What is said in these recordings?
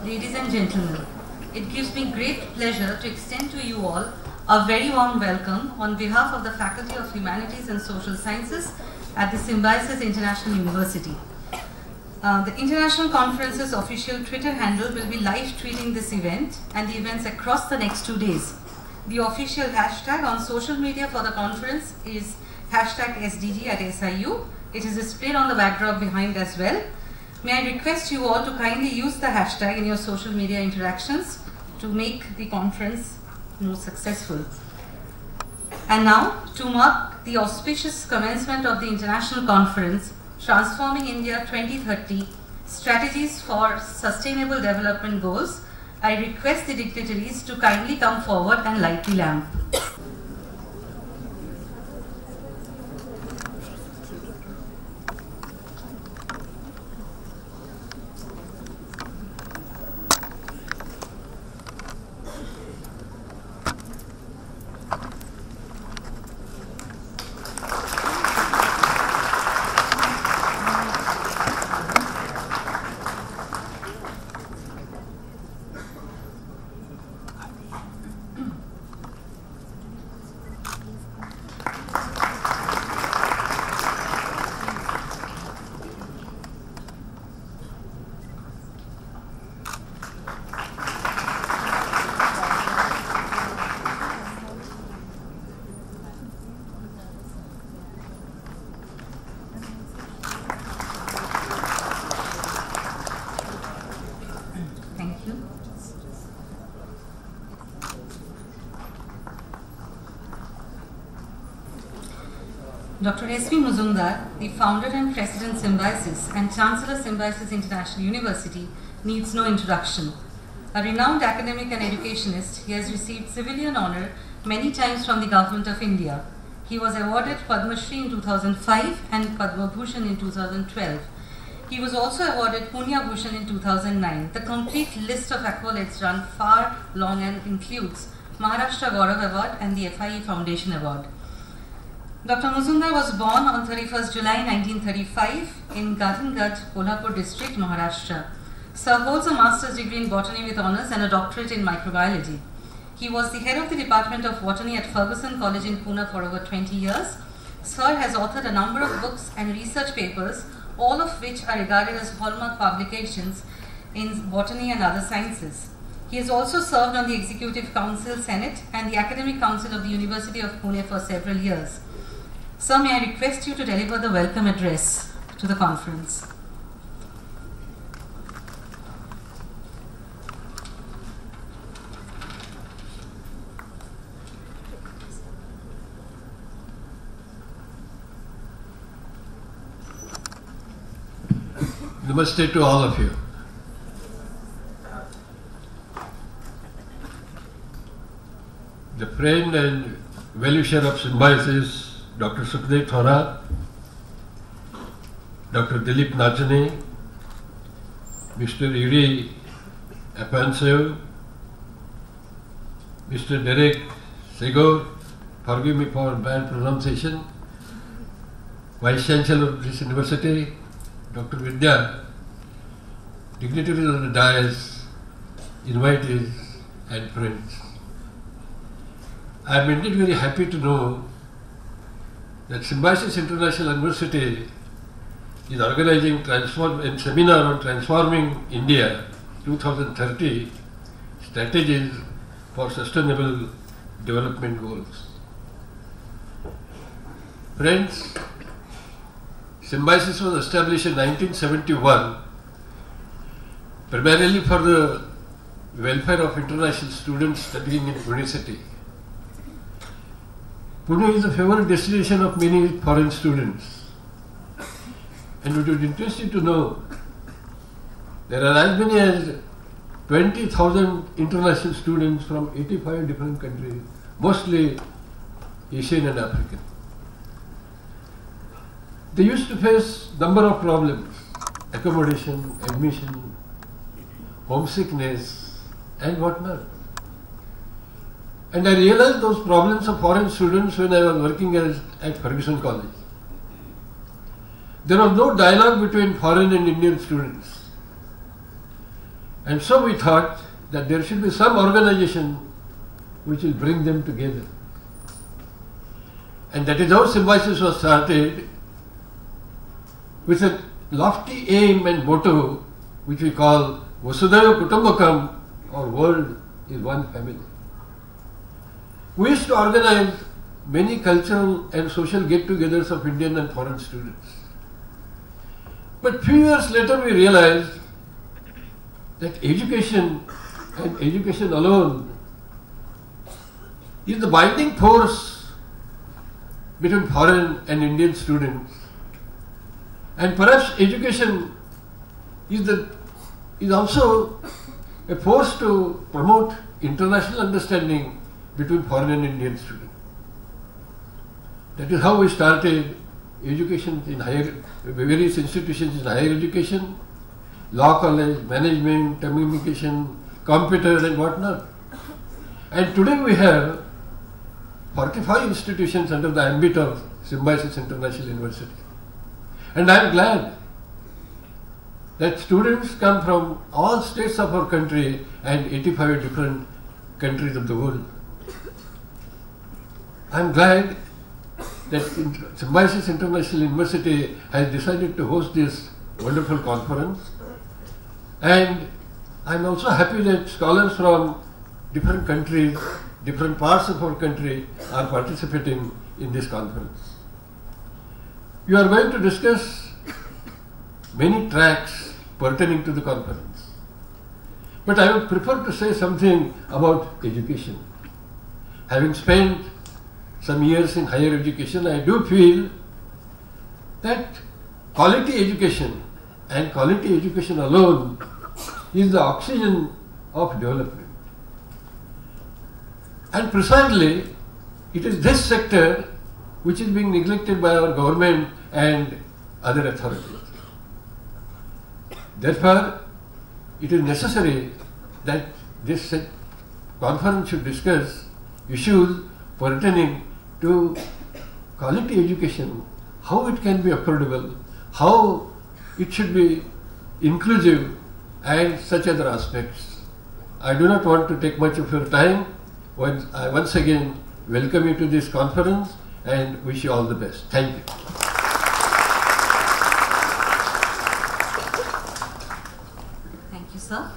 ladies and gentlemen, it gives me great pleasure to extend to you all a very warm welcome on behalf of the Faculty of Humanities and Social Sciences at the Symbiosis International University. The International Conference's official Twitter handle will be live tweeting this event and the events across the next 2 days. The official hashtag on social media for the conference is #SDG at SIU. It is displayed on the backdrop behind as well. May I request you all to kindly use the hashtag in your social media interactions to make the conference more successful. And now, to mark the auspicious commencement of the International Conference, Transforming India 2030, Strategies for Sustainable Development Goals, I request the dignitaries to kindly come forward and light the lamp. Dr. S.V. Mujumdar, the founder and president Symbiosis and Chancellor Symbiosis International University, needs no introduction. A renowned academic and educationist, he has received civilian honor many times from the Government of India. He was awarded Padma Shri in 2005 and Padma Bhushan in 2012. He was also awarded Punya Bhushan in 2009. The complete list of accolades run far long and includes Maharashtra Gaurav Award and the FIE Foundation Award. Dr. Mujumdar was born on 31st July 1935 in Gathangad, Kolhapur district, Maharashtra. Sir holds a master's degree in botany with honours and a doctorate in microbiology. He was the head of the Department of Botany at Ferguson College in Pune for over 20 years. Sir has authored a number of books and research papers, all of which are regarded as hallmark publications in botany and other sciences. He has also served on the Executive Council, Senate and the Academic Council of the University of Pune for several years. Sir, may I request you to deliver the welcome address to the conference. Namaste to all of you. The friend and well-wisher of Symbiosis, Dr. Sukhdeo Thorat, Dr. Dilip Nachne, Mr. Yuri Afanasiev, Mr. Derek Segor, forgive me for bad pronunciation, Vice Chancellor of this university, Dr. Vidya, dignitaries on the dais, invitees and friends. I am indeed very happy to know that Symbiosis International University is organizing a seminar on Transforming India 2030 Strategies for Sustainable Development Goals. Friends, Symbiosis was established in 1971 primarily for the welfare of international students studying in Pune city. Pune is a favorite destination of many foreign students, and it would interest you to know there are as many as 20,000 international students from 85 different countries, mostly Asian and African. They used to face number of problems: accommodation, admission, homesickness, and whatnot. And I realized those problems of foreign students when I was working at Ferguson College. There was no dialogue between foreign and Indian students. And so we thought that there should be some organization which will bring them together. And that is how Symbiosis was started, with a lofty aim and motto which we call Vasudhaiva Kutumbakam, or world is one family. We used to organize many cultural and social get-togethers of Indian and foreign students. But few years later we realized that education and education alone is the binding force between foreign and Indian students. And perhaps education is also a force to promote international understanding between foreign and Indian students. That is how we started education in various institutions in higher education, law college, management, communication, computer and whatnot. And today we have 45 institutions under the ambit of Symbiosis International University. And I am glad that students come from all states of our country and 85 different countries of the world. I am glad that Symbiosis International University has decided to host this wonderful conference. And I am also happy that scholars from different countries, different parts of our country are participating in this conference. You are going to discuss many tracks pertaining to the conference. But I would prefer to say something about education. Having spent some years in higher education, I do feel that quality education and quality education alone is the oxygen of development. And precisely, it is this sector which is being neglected by our government and other authorities. Therefore, it is necessary that this conference should discuss issues pertaining to quality education, how it can be affordable, how it should be inclusive, and such other aspects. I do not want to take much of your time. I once again welcome you to this conference and wish you all the best. Thank you. Thank you, sir.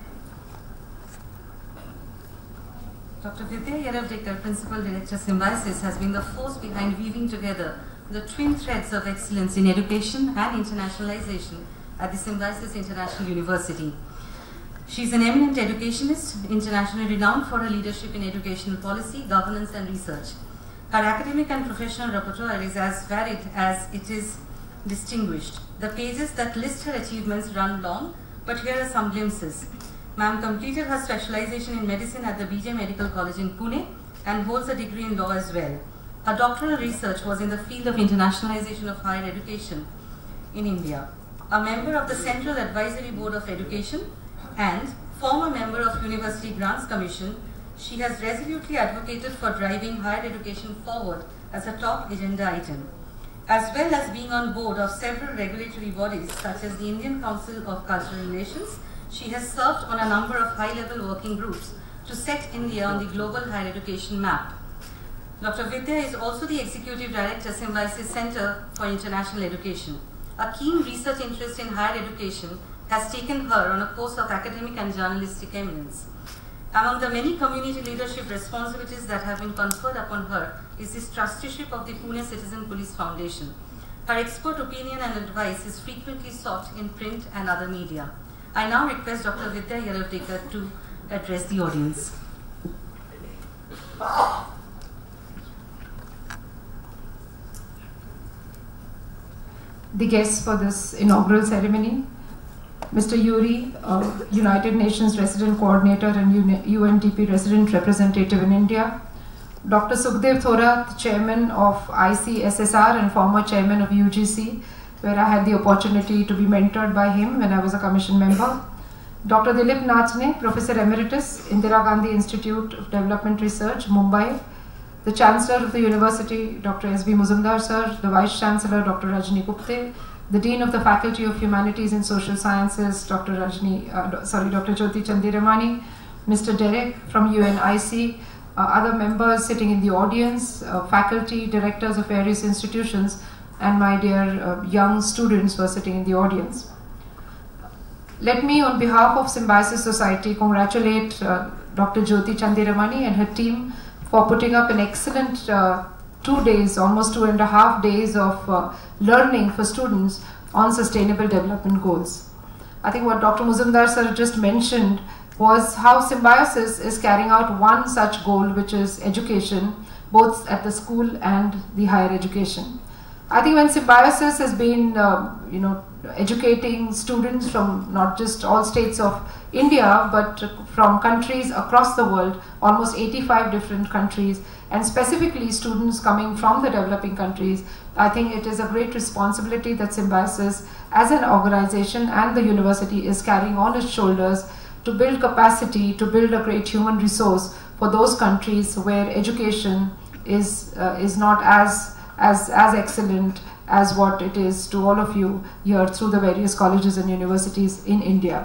Dr. Vidya Yeravdekar, Principal Director Symbiosis, has been the force behind weaving together the twin threads of excellence in education and internationalization at the Symbiosis International University. She is an eminent educationist, internationally renowned for her leadership in educational policy, governance and research. Her academic and professional repertoire is as varied as it is distinguished. The pages that list her achievements run long, but here are some glimpses. Ma'am completed her specialization in medicine at the BJ Medical College in Pune and holds a degree in law as well. Her doctoral research was in the field of internationalization of higher education in India. A member of the Central Advisory Board of Education and former member of University Grants Commission, she has resolutely advocated for driving higher education forward as a top agenda item, as well as being on board of several regulatory bodies such as the Indian Council of Cultural Relations. She has served on a number of high-level working groups to set India on the global higher education map. Dr. Vidya is also the Executive Director, Symbiosis Center for International Education. A keen research interest in higher education has taken her on a course of academic and journalistic eminence. Among the many community leadership responsibilities that have been conferred upon her is this trusteeship of the Pune Citizen Police Foundation. Her expert opinion and advice is frequently sought in print and other media. I now request Dr. Vidya Yeravdekar to address the audience. The guests for this inaugural ceremony, Mr. Yuri, United Nations Resident Coordinator and UNDP Resident Representative in India, Dr. Sukhdeo Thorat, Chairman of ICSSR and former Chairman of UGC, where I had the opportunity to be mentored by him when I was a commission member, Dr. Dilip Nachne, Professor Emeritus, Indira Gandhi Institute of Development Research, Mumbai, the Chancellor of the University, Dr. S.B. Mujumdar, sir, the Vice Chancellor, Dr. Rajani Gupte, the Dean of the Faculty of Humanities and Social Sciences, Dr. Jyoti Chandiramani, Mr. Derek from UNIC, other members sitting in the audience, faculty, directors of various institutions, and my dear young students who are sitting in the audience. Let me, on behalf of Symbiosis Society, congratulate Dr. Jyoti Chandiramani and her team for putting up an excellent 2 days, almost 2.5 days of learning for students on sustainable development goals. I think what Dr. Mujumdar sir just mentioned was how Symbiosis is carrying out one such goal, which is education, both at the school and the higher education. I think when Symbiosis has been, educating students from not just all states of India, but from countries across the world, almost 85 different countries, and specifically students coming from the developing countries, I think it is a great responsibility that Symbiosis as an organization and the university is carrying on its shoulders to build capacity, to build a great human resource for those countries where education is not as excellent as what it is to all of you here through the various colleges and universities in India.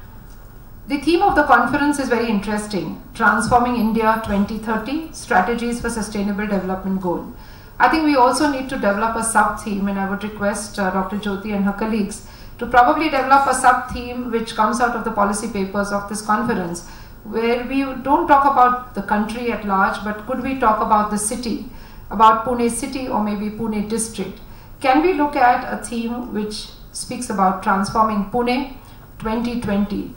The theme of the conference is very interesting: Transforming India 2030, Strategies for Sustainable Development Goal. I think we also need to develop a sub-theme, and I would request Dr. Jyoti and her colleagues to probably develop a sub-theme which comes out of the policy papers of this conference, where we don't talk about the country at large, but could we talk about the city, about Pune city or maybe Pune district? Can we look at a theme which speaks about transforming Pune 2020?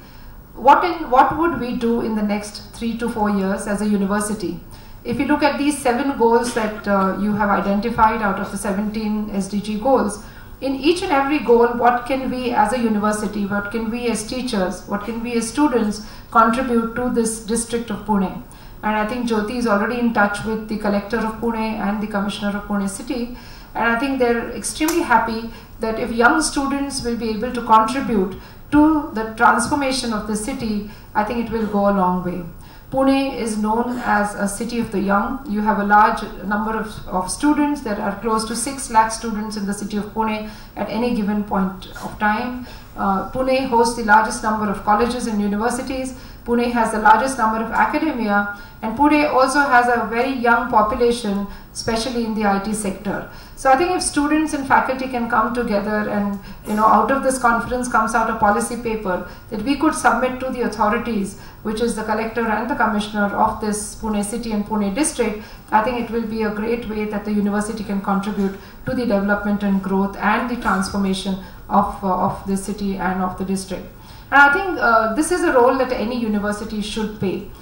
What would we do in the next 3 to 4 years as a university? If you look at these 7 goals that you have identified out of the 17 SDG goals, in each and every goal, what can we as a university, what can we as teachers, what can we as students contribute to this district of Pune? And I think Jyoti is already in touch with the Collector of Pune and the Commissioner of Pune City. And I think they're extremely happy that if young students will be able to contribute to the transformation of the city, I think it will go a long way. Pune is known as a city of the young. You have a large number of students. There are close to 6 lakh students in the city of Pune at any given point of time. Pune hosts the largest number of colleges and universities. Pune has the largest number of academia, and Pune also has a very young population, especially in the IT sector. So I think if students and faculty can come together and out of this conference comes out a policy paper that we could submit to the authorities, which is the Collector and the Commissioner of this Pune city and Pune district, I think it will be a great way that the university can contribute to the development and growth and the transformation of the city and of the district. And I think this is a role that any university should play.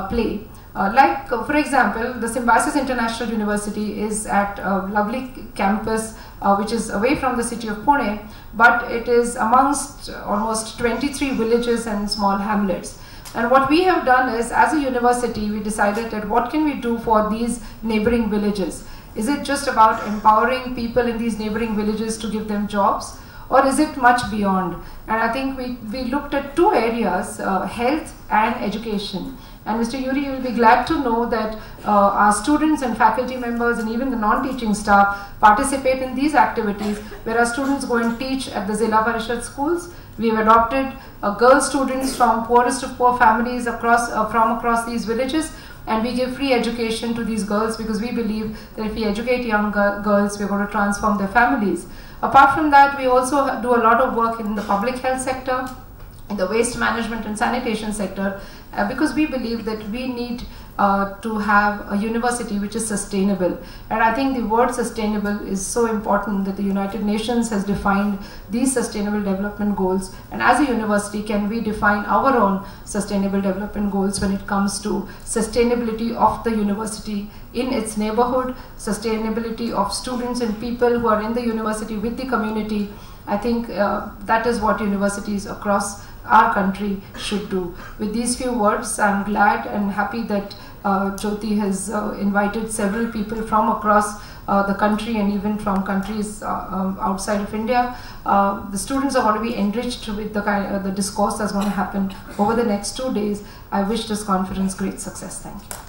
For example, the Symbiosis International University is at a lovely campus which is away from the city of Pune, but it is amongst almost 23 villages and small hamlets. And what we have done is, as a university, we decided that what can we do for these neighboring villages? Is it just about empowering people in these neighboring villages to give them jobs? Or is it much beyond? And I think we looked at 2 areas, health and education. And Mr. Yuri, you will be glad to know that our students and faculty members and even the non-teaching staff participate in these activities, where our students go and teach at the Zilla Parishad schools. We have adopted girl students from poorest of poor families from across these villages, and we give free education to these girls because we believe that if we educate young girls, we're going to transform their families. Apart from that, we also do a lot of work in the public health sector, in the waste management and sanitation sector, because we believe that we need to have a university which is sustainable. And I think the word sustainable is so important that the United Nations has defined these sustainable development goals. And as a university, can we define our own sustainable development goals when it comes to sustainability of the university in its neighborhood, sustainability of students and people who are in the university with the community. I think that is what universities across our country should do. With these few words, I'm glad and happy that Jyoti has invited several people from across the country and even from countries outside of India. The students are going to be enriched with the discourse that's going to happen over the next 2 days. I wish this conference great success. Thank you.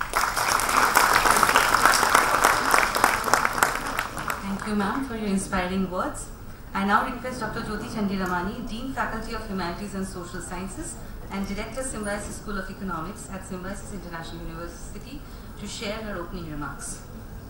Thank you, ma'am, for your inspiring words. I now request Dr. Jyoti Chandiramani, Dean Faculty of Humanities and Social Sciences and Director Symbiosis School of Economics at Symbiosis International University, to share her opening remarks.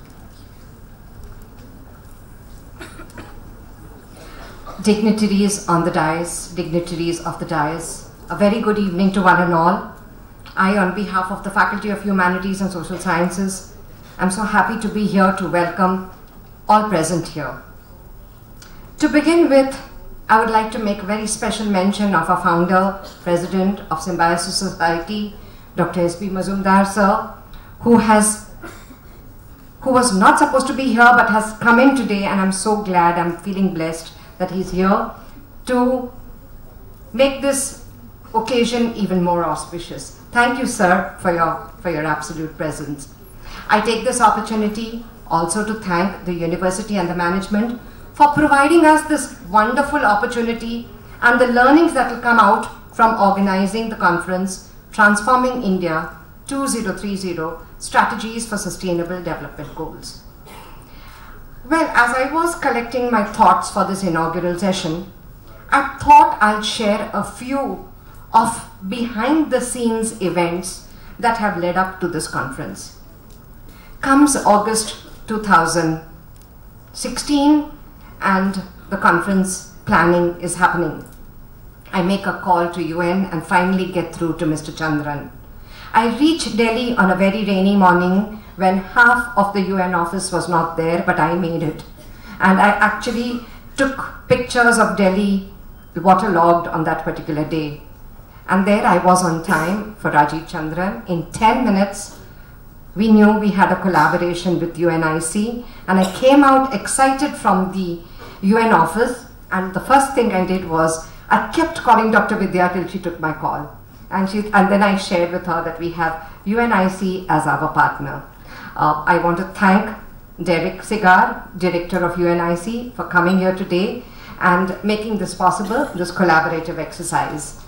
Dignitaries on the dais, dignitaries of the dais, a very good evening to one and all. I, on behalf of the Faculty of Humanities and Social Sciences, am so happy to be here to welcome all present here. To begin with, I would like to make a very special mention of our founder, President of Symbiosis Society, Dr. S.P. Mujumdar sir, who was not supposed to be here but has come in today, and I'm so glad, I'm feeling blessed that he's here to make this occasion even more auspicious. Thank you, sir, for your absolute presence. I take this opportunity also to thank the university and the management for providing us this wonderful opportunity and the learnings that will come out from organizing the conference Transforming India 2030 Strategies for Sustainable Development Goals. Well, as I was collecting my thoughts for this inaugural session, I thought I'll share a few of behind the scenes events that have led up to this conference. Comes August 2016 and the conference planning is happening. I make a call to UN and finally get through to Mr. Chandran. I reach Delhi on a very rainy morning when half of the UN office was not there, but I made it. And I actually took pictures of Delhi waterlogged on that particular day. And there I was on time for Rajiv Chandran. In 10 minutes, we knew we had a collaboration with UNIC, and I came out excited from the UN office, and the first thing I did was I kept calling Dr. Vidya till she took my call. And then I shared with her that we have UNIC as our partner. I want to thank Derek Sigar, Director of UNIC, for coming here today and making this possible, this collaborative exercise.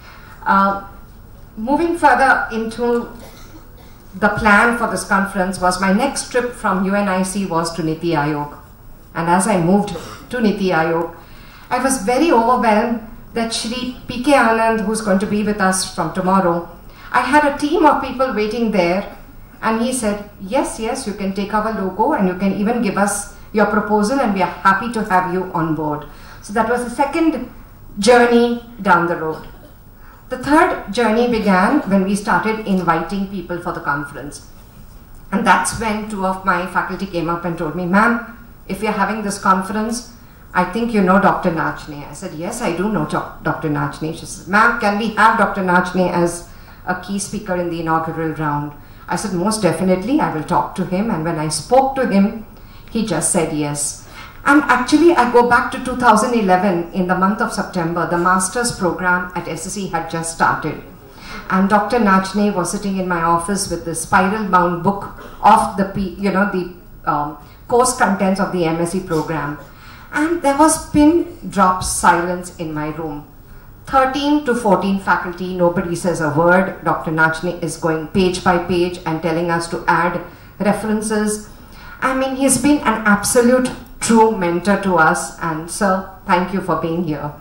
Moving further into the plan for this conference was my next trip from UNIC was to Niti Aayog. And as I moved to Niti Aayog, I was very overwhelmed that Shri P.K. Anand, who's going to be with us from tomorrow, I had a team of people waiting there, and he said, yes, you can take our logo and you can even give us your proposal and we are happy to have you on board. So that was the second journey down the road. The third journey began when we started inviting people for the conference. And that's when two of my faculty came up and told me, ma'am, if we are having this conference, I think you know Dr. Nachne. I said, yes, I do know Dr. Nachne. She said, ma'am, can we have Dr. Nachne as a key speaker in the inaugural round? I said, most definitely, I will talk to him. And when I spoke to him, he just said yes. And actually, I go back to 2011, in the month of September, the master's program at SSE had just started. And Dr. Nachne was sitting in my office with the spiral-bound book of the course contents of the MSc program. And there was pin-drop silence in my room. 13 to 14 faculty, nobody says a word. Dr. Nachne is going page by page and telling us to add references. I mean, he's been an absolute true mentor to us, and sir, thank you for being here.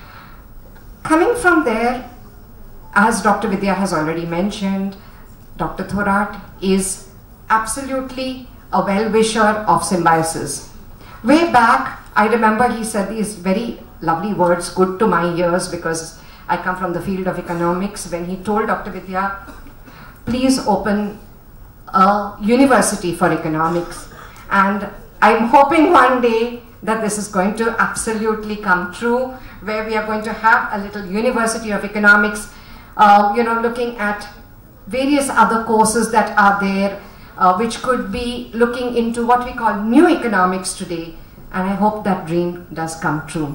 Coming from there, as Dr. Vidya has already mentioned, Dr. Thorat is absolutely a well-wisher of Symbiosis. Way back, I remember he said these very lovely words, good to my ears, because I come from the field of economics, when he told Dr. Vidya, please open a university for economics. And I'm hoping one day that this is going to absolutely come true, where we are going to have a little university of economics, looking at various other courses that are there, which could be looking into what we call new economics today. And I hope that dream does come true.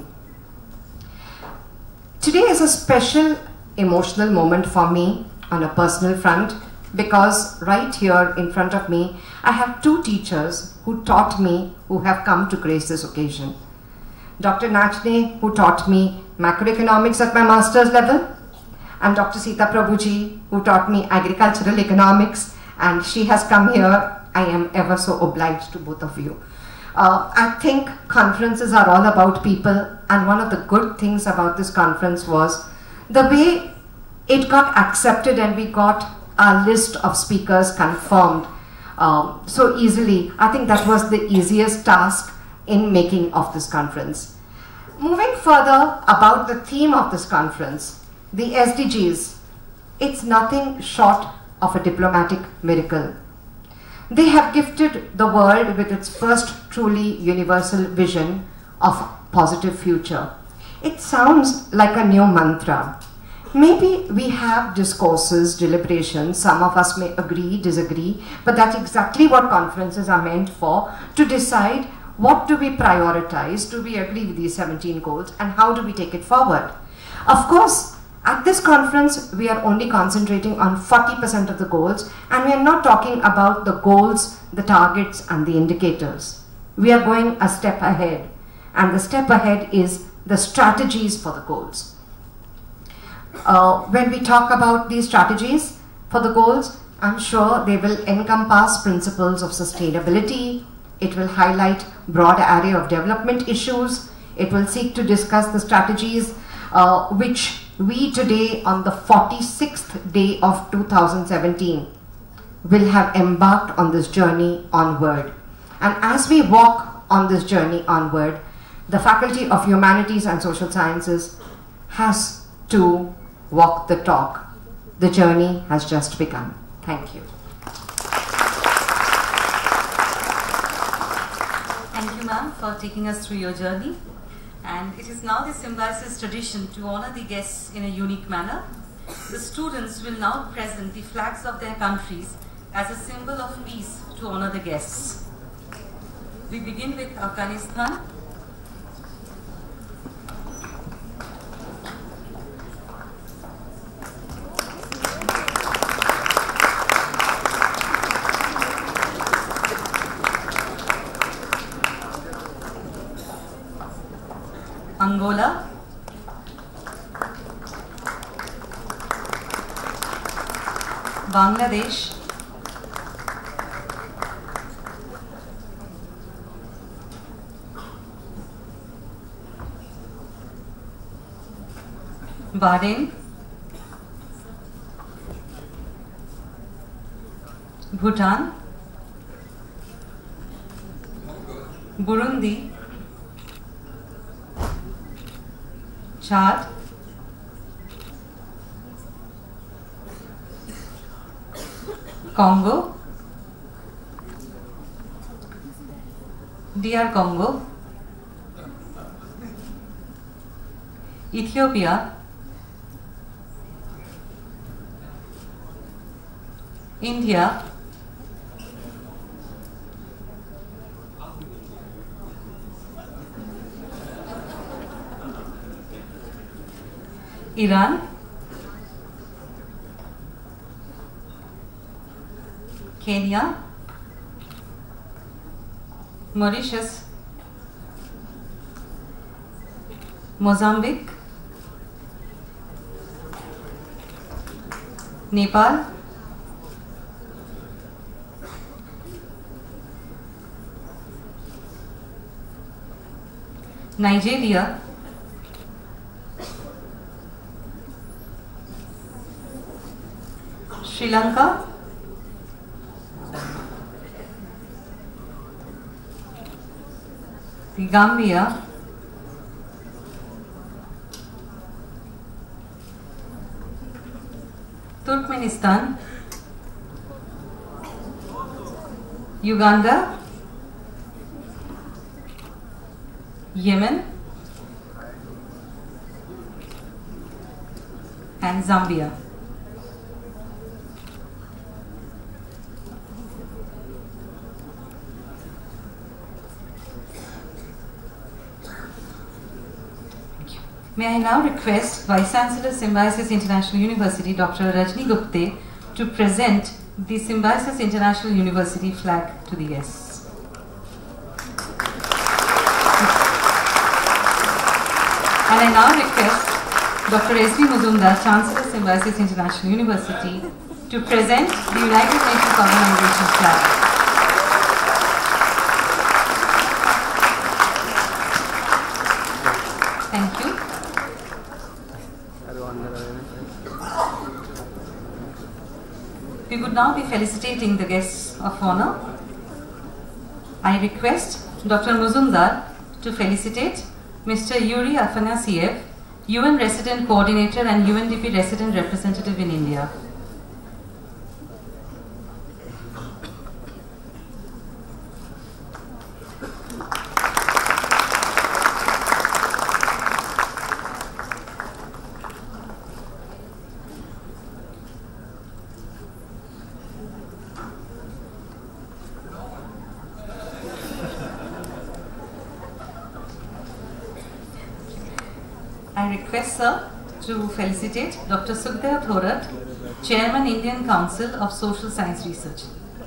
Today is a special emotional moment for me on a personal front, because right here in front of me, I have two teachers who taught me, who have come to grace this occasion. Dr. Nachne, who taught me macroeconomics at my master's level, and Dr. Sita Prabhuji, who taught me agricultural economics, and she has come here. I am ever so obliged to both of you. I think conferences are all about people, and one of the good things about this conference was the way it got accepted and we got a list of speakers confirmed so easily. I think that was the easiest task in making of this conference. Moving further about the theme of this conference, the SDGs, it's nothing short of a diplomatic miracle. They have gifted the world with its first truly universal vision of positive future. It sounds like a new mantra. Maybe we have discourses, deliberations, some of us may agree, disagree, but that's exactly what conferences are meant for, to decide what do we prioritize, do we agree with these 17 goals, and how do we take it forward. Of course, at this conference, we are only concentrating on 40% of the goals, and we are not talking about the goals, the targets, and the indicators. We are going a step ahead, and the step ahead is the strategies for the goals. When we talk about these strategies for the goals, I'm sure they will encompass principles of sustainability. It will highlight broad array of development issues. It will seek to discuss the strategies which we today, on the 46th day of 2017, will have embarked on this journey onward. And as we walk on this journey onward, the Faculty of Humanities and Social Sciences has to walk the talk. The journey has just begun. Thank you. Thank you, ma'am, for taking us through your journey. And it is now the Symbiosis tradition to honor the guests in a unique manner. The students will now present the flags of their countries as a symbol of peace to honor the guests. We begin with Afghanistan. Angola, Bangladesh, Bahrain, Bhutan, Burundi, Chad, Congo, DR Congo, Ethiopia, India, Iran, Kenya, Mauritius, Mozambique, Nepal, Nigeria, Sri Lanka, Gambia, Turkmenistan, Uganda, Yemen, and Zambia. May I now request Vice Chancellor, Symbiosis International University, Dr. Rajani Gupte, to present the Symbiosis International University flag to the guests. And I now request Dr. S.V. Mujumdar, Chancellor, Symbiosis International University, to present the United Nations Organization flag. We would now be felicitating the guests of honor. I request Dr. Mujumdar to felicitate Mr. Yuri Afanasiev, UN Resident Coordinator and UNDP Resident Representative in India. I request, sir, to felicitate Dr. Sukhdeo Thorat, Chairman, Indian Council of Social Science Research.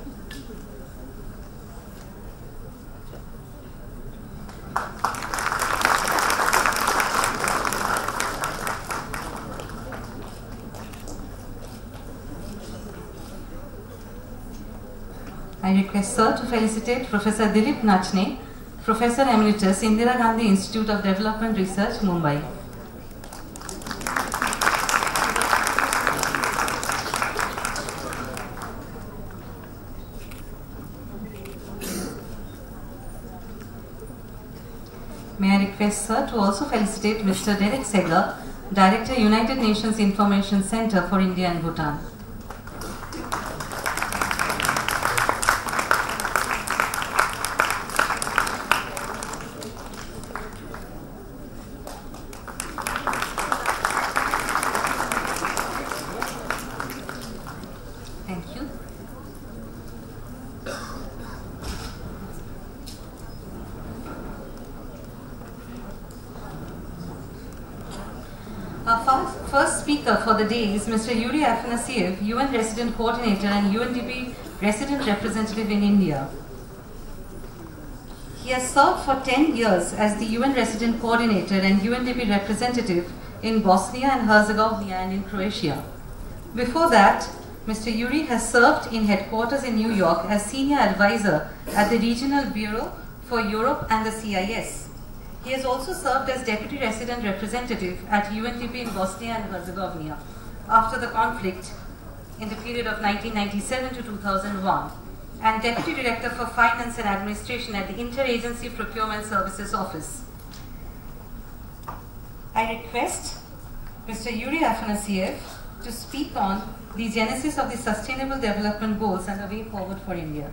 I request, sir, to felicitate Professor Dilip Nachne, Professor Emeritus, Indira Gandhi Institute of Development Research, Mumbai. May I request, sir, to also felicitate Mr. Derek Segar, Director, United Nations Information Center for India and Bhutan. Thank you. Our first speaker for the day is Mr. Yuri Afanasiev, UN Resident Coordinator and UNDP Resident Representative in India. He has served for 10 years as the UN Resident Coordinator and UNDP Representative in Bosnia and Herzegovina and in Croatia. Before that, Mr. Yuri has served in headquarters in New York as Senior Advisor at the Regional Bureau for Europe and the CIS. He has also served as Deputy Resident Representative at UNDP in Bosnia and Herzegovina after the conflict in the period of 1997 to 2001, and Deputy Director for Finance and Administration at the Interagency Procurement Services Office. I request Mr. Yuri Afanasiev to speak on the genesis of the Sustainable Development Goals and the way forward for India.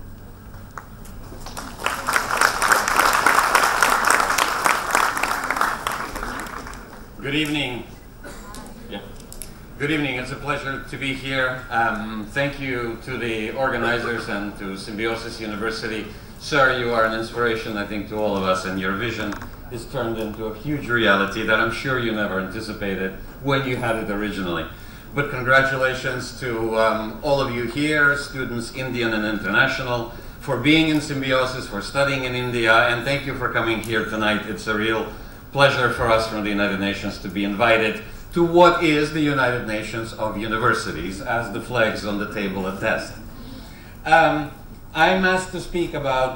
Good evening. Yeah. Good evening. It's a pleasure to be here. Thank you to the organizers and to Symbiosis University. Sir, you are an inspiration, I think, to all of us, and your vision is turned into a huge reality that I'm sure you never anticipated when you had it originally. But congratulations to all of you here, students, Indian and international, for being in Symbiosis, for studying in India, and thank you for coming here tonight. It's a real pleasure for us from the United Nations to be invited to what is the United Nations of Universities, as the flags on the table attest. I'm asked to speak about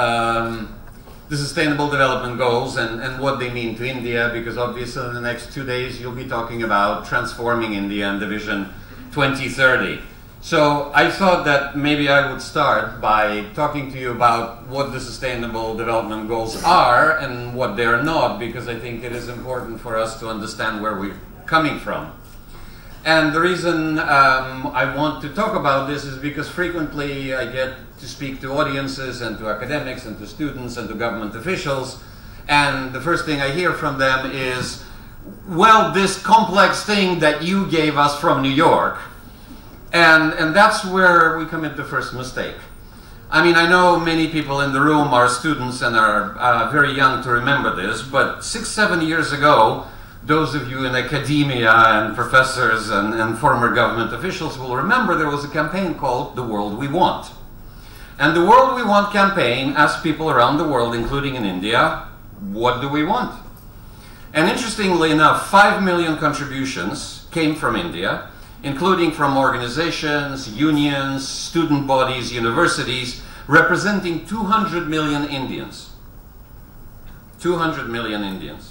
the Sustainable Development Goals and what they mean to India, because obviously in the next 2 days you'll be talking about transforming India and the Vision 2030. So I thought that maybe I would start by talking to you about what the Sustainable Development Goals are and what they are not, because I think it is important for us to understand where we're coming from. And the reason I want to talk about this is because frequently I get to speak to audiences and to academics and to students and to government officials, and the first thing I hear from them is, well, this complex thing that you gave us from New York. And that's where we commit the first mistake. I mean, I know many people in the room are students and are very young to remember this, but 6-7 years ago, those of you in academia and professors and former government officials will remember there was a campaign called The World We Want. And the World We Want campaign asked people around the world, including in India, what do we want? And interestingly enough, 5 million contributions came from India, including from organizations, unions, student bodies, universities, representing 200 million Indians. 200 million Indians,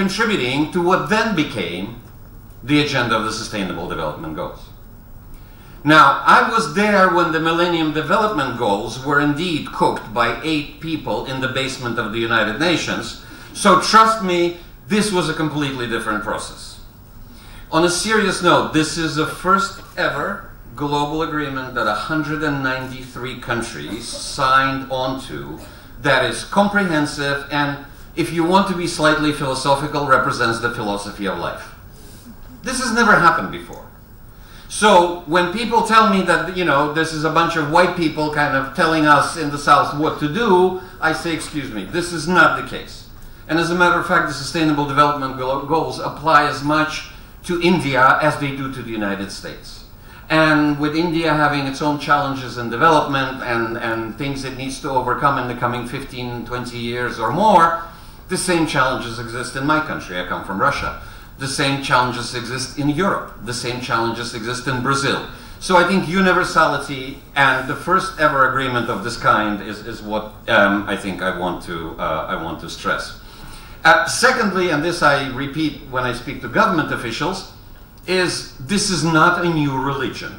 contributing to what then became the agenda of the Sustainable Development Goals. Now, I was there when the Millennium Development Goals were indeed cooked by 8 people in the basement of the United Nations, so trust me, this was a completely different process. On a serious note, this is the first ever global agreement that 193 countries signed onto that is comprehensive and, if you want to be slightly philosophical, represents the philosophy of life. This has never happened before. So when people tell me that, you know, this is a bunch of white people kind of telling us in the South what to do, I say, excuse me, this is not the case. And as a matter of fact, the Sustainable Development Goals apply as much to India as they do to the United States. And with India having its own challenges in development and things it needs to overcome in the coming 15, 20 years or more, the same challenges exist in my country. I come from Russia. The same challenges exist in Europe. The same challenges exist in Brazil. So I think universality and the first ever agreement of this kind is what I think I want to stress. Secondly, and this I repeat when I speak to government officials, is this is not a new religion.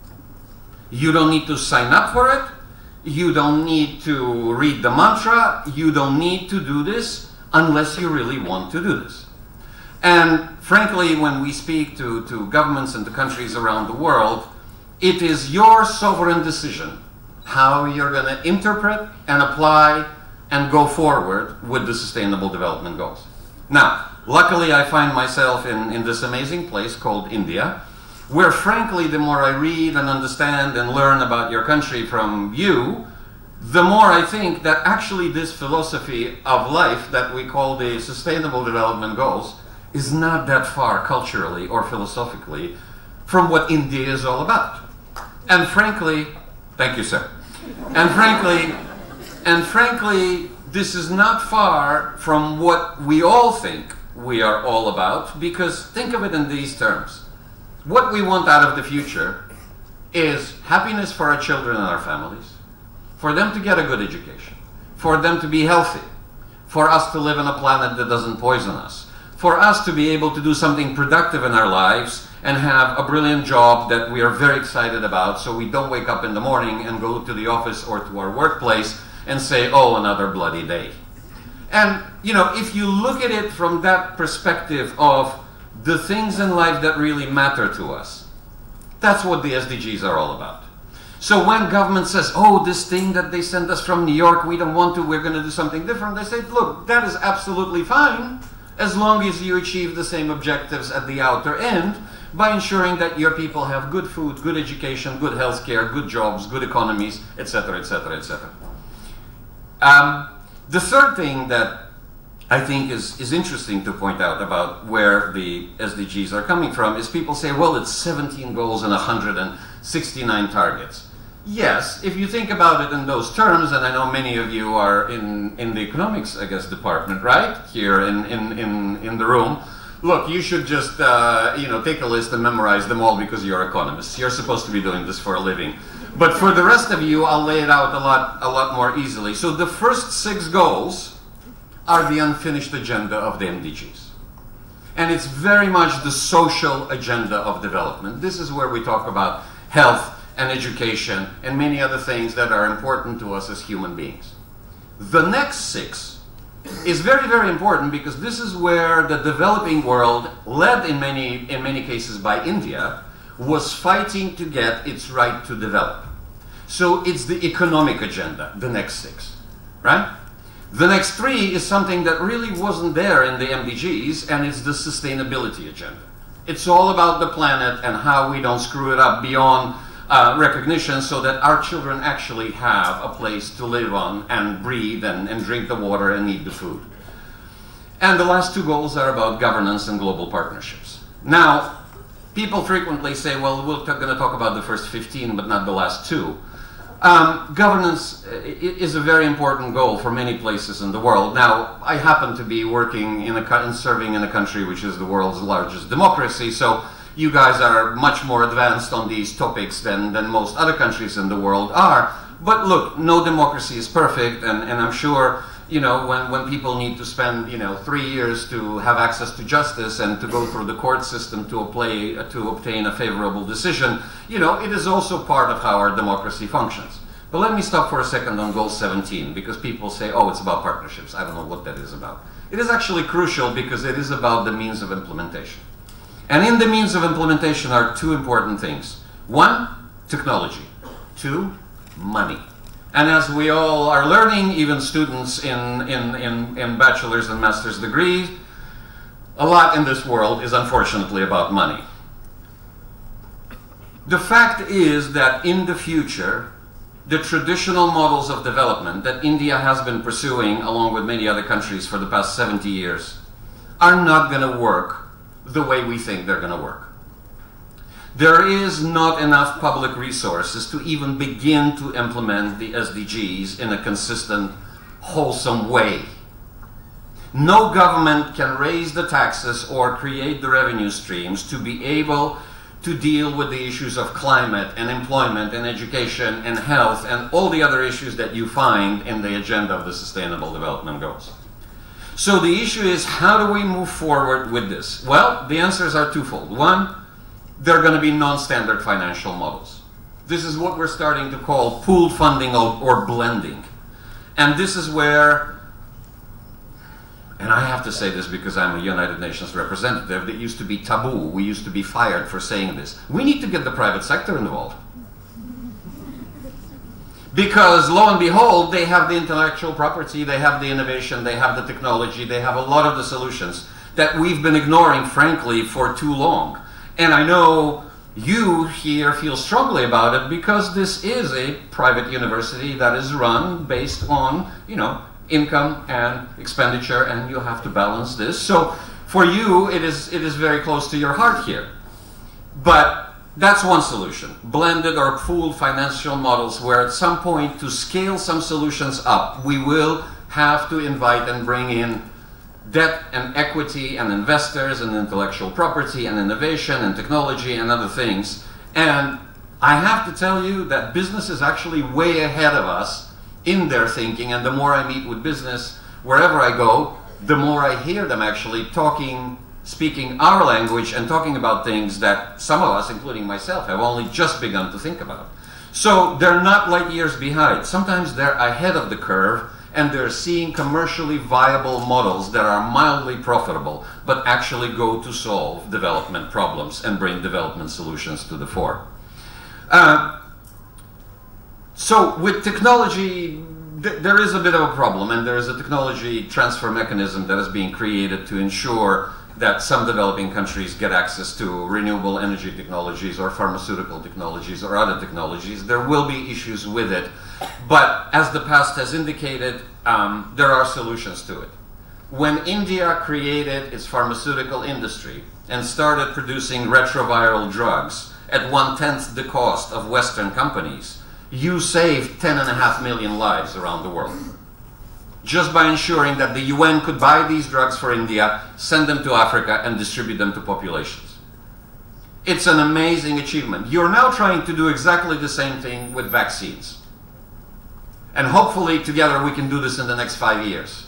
You don't need to sign up for it. You don't need to read the mantra. You don't need to do this unless you really want to do this. And frankly, when we speak to governments and to countries around the world, it is your sovereign decision how you're going to interpret and apply and go forward with the Sustainable Development Goals. Now, luckily I find myself in this amazing place called India, where frankly the more I read and understand and learn about your country from you, the more I think that actually this philosophy of life that we call the Sustainable Development Goals is not that far culturally or philosophically from what India is all about. And frankly, thank you, sir. And frankly, this is not far from what we all think we are all about, because think of it in these terms. What we want out of the future is happiness for our children and our families, for them to get a good education, for them to be healthy, for us to live on a planet that doesn't poison us, for us to be able to do something productive in our lives and have a brilliant job that we are very excited about, so we don't wake up in the morning and go to the office or to our workplace and say, oh, another bloody day. And, you know, if you look at it from that perspective of the things in life that really matter to us, that's what the SDGs are all about. So when government says, oh, this thing that they sent us from New York, we don't want to, we're going to do something different, they say, look, that is absolutely fine, as long as you achieve the same objectives at the outer end by ensuring that your people have good food, good education, good health care, good jobs, good economies, etc., etc., etc. The third thing that I think is interesting to point out about where the SDGs are coming from is people say, well, it's 17 goals and 169 targets. Yes, if you think about it in those terms, and I know many of you are in the economics, I guess, department, right? Here in the room. Look, you should just, you know, take a list and memorize them all because you're economists. You're supposed to be doing this for a living. But for the rest of you, I'll lay it out a lot more easily. So the first 6 goals are the unfinished agenda of the MDGs. And it's very much the social agenda of development. This is where we talk about health and education and many other things that are important to us as human beings. The next 6 is very, very important because this is where the developing world, led in many cases by India, was fighting to get its right to develop. So it's the economic agenda, the next 6, right? The next 3 is something that really wasn't there in the MDGs, and it's the sustainability agenda. It's all about the planet and how we don't screw it up beyond recognition so that our children actually have a place to live on and breathe and drink the water and eat the food. And the last 2 goals are about governance and global partnerships. Now, people frequently say, well, we're going to talk about the first 15, but not the last 2. Governance is a very important goal for many places in the world. Now, I happen to be working and serving in a country which is the world's largest democracy, so you guys are much more advanced on these topics than most other countries in the world are. But look, no democracy is perfect, and I'm sure when people need to spend 3 years to have access to justice and to go through the court system to obtain a favorable decision, it is also part of how our democracy functions. But let me stop for a second on goal 17, because people say, oh, it's about partnerships. I don't know what that is about. It is actually crucial because it is about the means of implementation. And in the means of implementation are two important things. One, technology. Two, money. And as we all are learning, even students in bachelor's and master's degrees, a lot in this world is unfortunately about money. The fact is that in the future, the traditional models of development that India has been pursuing, along with many other countries for the past 70 years, are not going to work the way we think they're going to work. There is not enough public resources to even begin to implement the SDGs in a consistent, wholesome way. No government can raise the taxes or create the revenue streams to be able to deal with the issues of climate and employment and education and health and all the other issues that you find in the agenda of the Sustainable Development Goals. So the issue is, how do we move forward with this? Well, the answers are twofold. One, they're going to be non-standard financial models. This is what we're starting to call pooled funding or blending. And this is where, and I have to say this because I'm a United Nations representative, that used to be taboo. We used to be fired for saying this. We need to get the private sector involved. Because lo and behold, they have the intellectual property, they have the innovation, they have the technology, they have a lot of the solutions that we've been ignoring, frankly, for too long. And I know you here feel strongly about it because this is a private university that is run based on, income and expenditure, and you have to balance this. So for you, it is very close to your heart here. But that's one solution, blended or pooled financial models, where at some point, to scale some solutions up, we will have to invite and bring in debt and equity and investors and intellectual property and innovation and technology and other things. And I have to tell you that business is actually way ahead of us in their thinking, and the more I meet with business wherever I go, the more I hear them actually speaking our language and talking about things that some of us, including myself, have only just begun to think about. So they're not light years behind. Sometimes they're ahead of the curve, and they're seeing commercially viable models that are mildly profitable, but actually go to solve development problems and bring development solutions to the fore. So with technology, there is a bit of a problem, and there is a technology transfer mechanism that is being created to ensure that some developing countries get access to renewable energy technologies or pharmaceutical technologies or other technologies. There will be issues with it, but as the past has indicated, there are solutions to it. When India created its pharmaceutical industry and started producing retroviral drugs at 1/10 the cost of Western companies, you saved 10.5 million lives around the world. Just by ensuring that the UN could buy these drugs for India, send them to Africa, and distribute them to populations. It's an amazing achievement. You're now trying to do exactly the same thing with vaccines. And hopefully together we can do this in the next 5 years.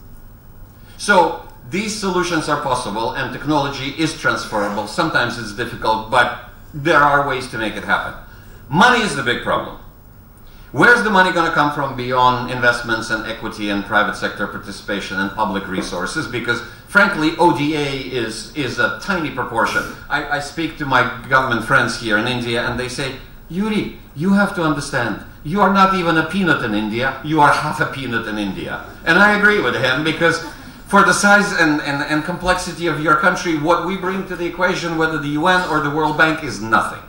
So these solutions are possible, and technology is transferable. Sometimes it's difficult, but there are ways to make it happen. Money is the big problem. Where's the money going to come from beyond investments and equity and private sector participation and public resources? Because frankly, ODA is a tiny proportion. I speak to my government friends here in India, and they say, Yuri, you have to understand, you are not even a peanut in India, you are half a peanut in India. And I agree with him, because for the size and complexity of your country, what we bring to the equation, whether the UN or the World Bank, is nothing.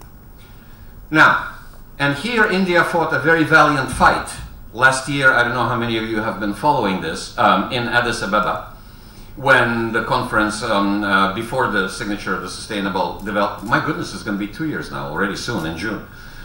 Now, and here India fought a very valiant fight. Last year, I don't know how many of you have been following this, in Addis Ababa, when the conference, before the signature of the Sustainable Development, my goodness, it's going to be 2 years now, already soon, in June,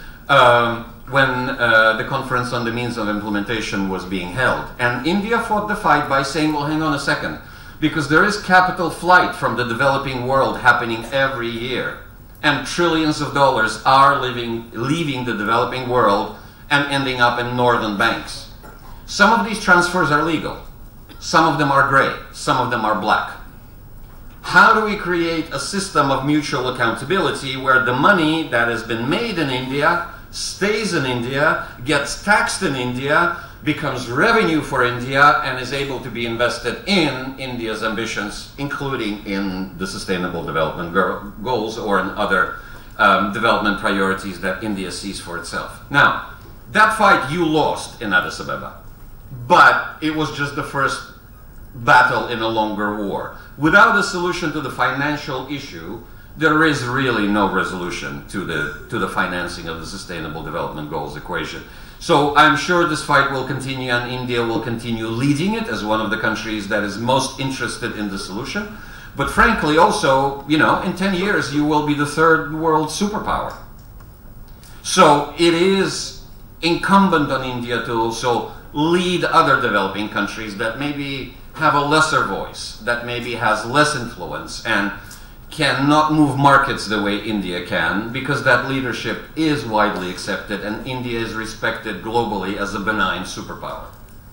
when the conference on the means of implementation was being held. And India fought the fight by saying, well, hang on a second, because there is capital flight from the developing world happening every year. And trillions of dollars are leaving the developing world and ending up in northern banks. Some of these transfers are legal. Some of them are gray. Some of them are black. How do we create a system of mutual accountability where the money that has been made in India stays in India, gets taxed in India, becomes revenue for India, and is able to be invested in India's ambitions, including in the Sustainable Development Goals or in other development priorities that India sees for itself. Now, that fight you lost in Addis Ababa, but it was just the first battle in a longer war. Without a solution to the financial issue, there is really no resolution to the financing of the Sustainable Development Goals equation. So I'm sure this fight will continue, and India will continue leading it as one of the countries that is most interested in the solution. But frankly also, you know, in 10 years you will be the third world superpower. So it is incumbent on India to also lead other developing countries that maybe have a lesser voice, that maybe has less influence and cannot move markets the way India can, because that leadership is widely accepted and India is respected globally as a benign superpower.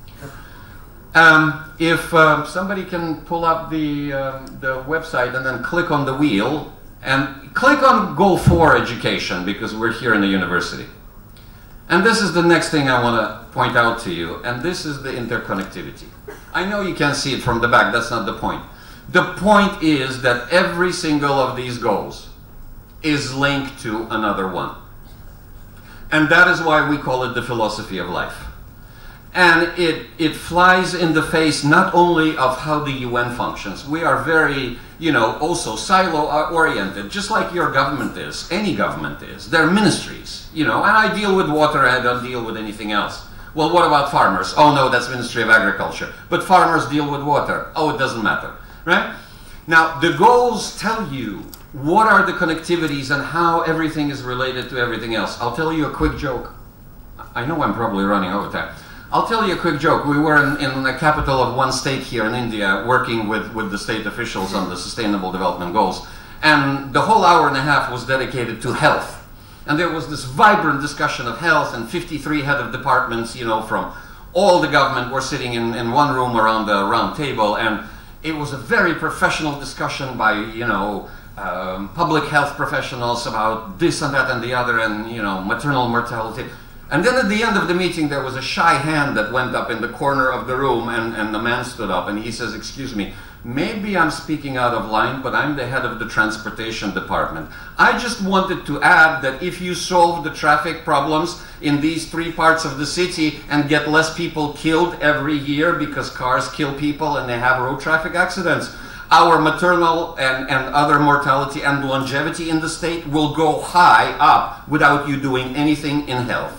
If somebody can pull up the website and then click on the wheel and click on Goal 4 Education, because we're here in the university. And this is the next thing I want to point out to you, and this is the interconnectivity. I know you can't see it from the back, that's not the point. The point is that every single of these goals is linked to another one. And that is why we call it the philosophy of life. And it flies in the face not only of how the UN functions. We are very, you know, also silo-oriented, just like your government is, any government is. They're ministries, you know, and I deal with water and I don't deal with anything else. Well, what about farmers? Oh no, that's Ministry of Agriculture. But farmers deal with water. Oh, it doesn't matter, right? Now, the goals tell you what are the connectivities and how everything is related to everything else. I'll tell you a quick joke. I know I'm probably running over time. I'll tell you a quick joke. We were in the capital of one state here in India working with the state officials on the Sustainable Development Goals. And the whole hour and a half was dedicated to health. And there was this vibrant discussion of health, and 53 head of departments, you know, from all the government were sitting in one room around the round table. And it was a very professional discussion by, you know, public health professionals about this and that and the other, and, you know, maternal mortality. And then at the end of the meeting, there was a shy hand that went up in the corner of the room, and the man stood up and he says, "Excuse me, maybe I'm speaking out of line, but I'm the head of the transportation department. I just wanted to add that if you solve the traffic problems in these 3 parts of the city and get less people killed every year because cars kill people and they have road traffic accidents, our maternal and other mortality and longevity in the state will go high up without you doing anything in health."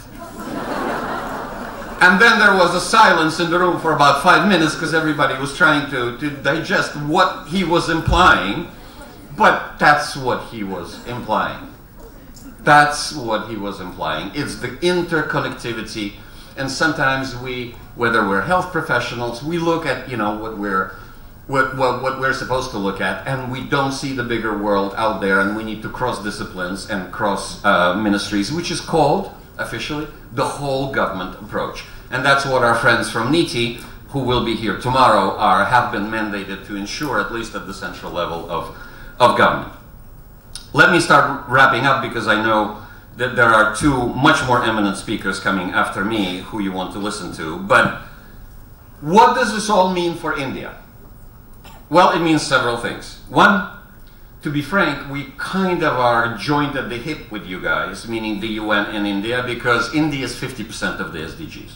And then there was a silence in the room for about 5 minutes because everybody was trying to digest what he was implying. But that's what he was implying. That's what he was implying. It's the interconnectivity. And sometimes we, whether we're health professionals, we look at, you know, what we're supposed to look at, and we don't see the bigger world out there, and we need to cross disciplines and cross ministries, which is called, officially, the whole government approach. And that's what our friends from NITI, who will be here tomorrow, have been mandated to ensure, at least at the central level of government. Let me start wrapping up, because I know that there are 2 much more eminent speakers coming after me who you want to listen to. But what does this all mean for India? Well, it means several things. One, to be frank, we kind of are joined at the hip with you guys, meaning the UN and India, because India is 50% of the SDGs.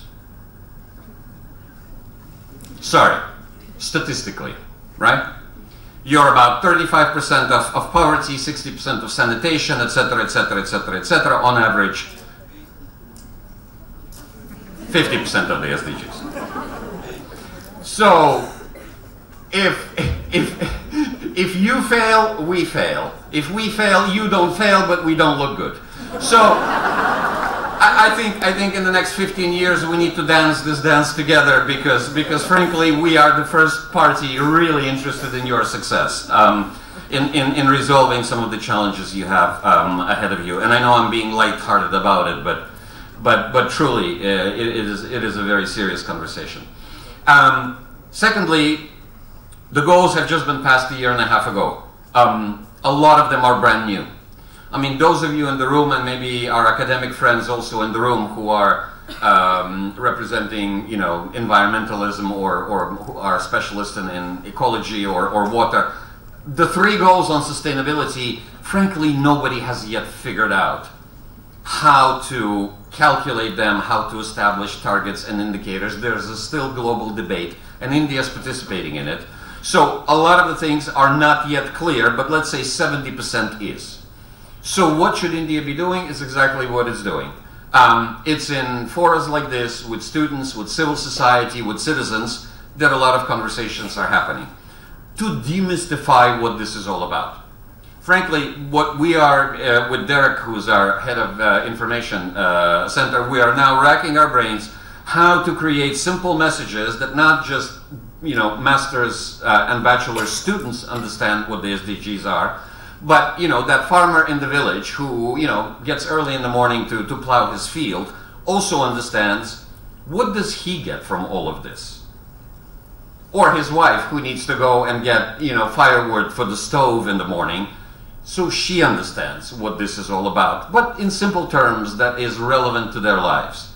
Sorry, statistically, right? You're about 35% of poverty, 60% of sanitation, etc., etc., etc., etc. On average, 50% of the SDGs. So, if you fail, we fail. If we fail, you don't fail, but we don't look good. So, I think in the next 15 years we need to dance this dance together, because frankly we are the first party really interested in your success in resolving some of the challenges you have ahead of you. And I know I'm being lighthearted about it, but truly, it is a very serious conversation. Secondly, the goals have just been passed a year and a half ago. A lot of them are brand new. I mean, those of you in the room, and maybe our academic friends also in the room, who are representing, you know, environmentalism or who are specialists in ecology or water, the 3 goals on sustainability, frankly, nobody has yet figured out how to calculate them, how to establish targets and indicators. There's a still global debate, and India is participating in it. So a lot of the things are not yet clear, but let's say 70% is. So what should India be doing is exactly what it's doing. It's in forums like this, with students, with civil society, with citizens, that a lot of conversations are happening to demystify what this is all about. Frankly, what we are, with Derek, who's our head of information center, we are now racking our brains how to create simple messages that not just, you know, masters and bachelor students understand what the SDGs are, but, you know, that farmer in the village who, you know, gets early in the morning to plow his field also understands, what does he get from all of this? Or his wife, who needs to go and get, you know, firewood for the stove in the morning, so she understands what this is all about, but in simple terms that is relevant to their lives.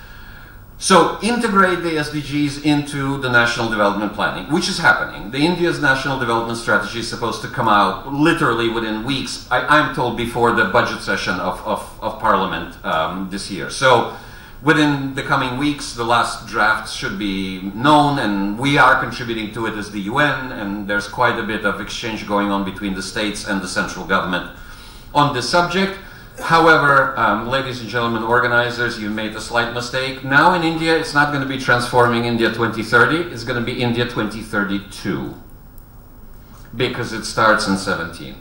So integrate the SDGs into the national development planning, which is happening. The India's national development strategy is supposed to come out literally within weeks, I'm told, before the budget session of Parliament this year. So within the coming weeks, the last drafts should be known, and we are contributing to it as the UN, and there's quite a bit of exchange going on between the states and the central government on this subject. However, ladies and gentlemen organizers, you made a slight mistake. Now in India, it's not going to be transforming India 2030, it's going to be India 2032, because it starts in 17.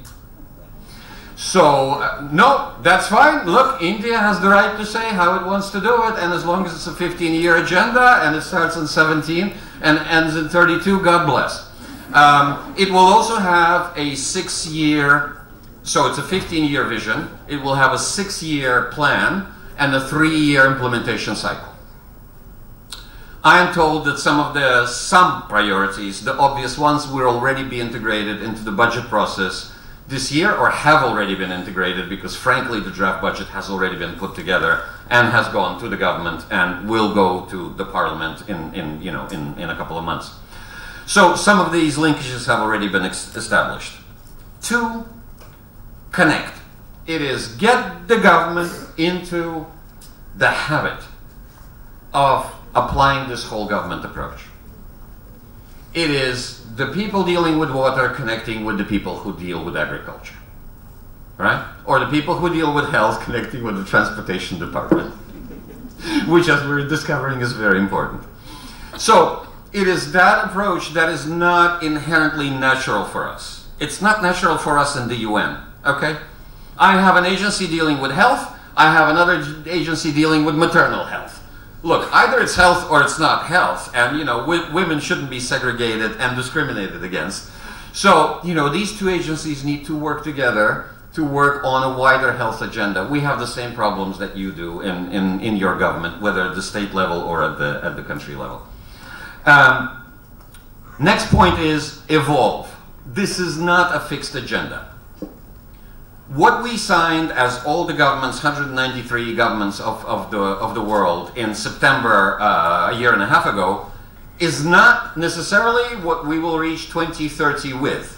So, no, that's fine. Look, India has the right to say how it wants to do it, and as long as it's a 15-year agenda, and it starts in 17 and ends in 32, God bless. It will also have a 6-year, so it's a 15-year vision. It will have a 6-year plan and a 3-year implementation cycle. I am told that some priorities, the obvious ones, will already be integrated into the budget process this year, or have already been integrated, because frankly the draft budget has already been put together and has gone to the government and will go to the parliament in a couple of months. So some of these linkages have already been established. 2, connect. It is get the government into the habit of applying this whole government approach. It is the people dealing with water connecting with the people who deal with agriculture, right? Or the people who deal with health connecting with the transportation department, which, as we're discovering, is very important. So it is that approach that is not inherently natural for us. It's not natural for us in the UN, okay? I have an agency dealing with health, I have another agency dealing with maternal health. Look, either it's health or it's not health, and, you know, women shouldn't be segregated and discriminated against. So, you know, these 2 agencies need to work together to work on a wider health agenda. We have the same problems that you do in your government, whether at the state level or at the country level. Next point is evolve. This is not a fixed agenda. What we signed as all the governments, 193 governments of the world in September a year and a half ago, is not necessarily what we will reach 2030 with.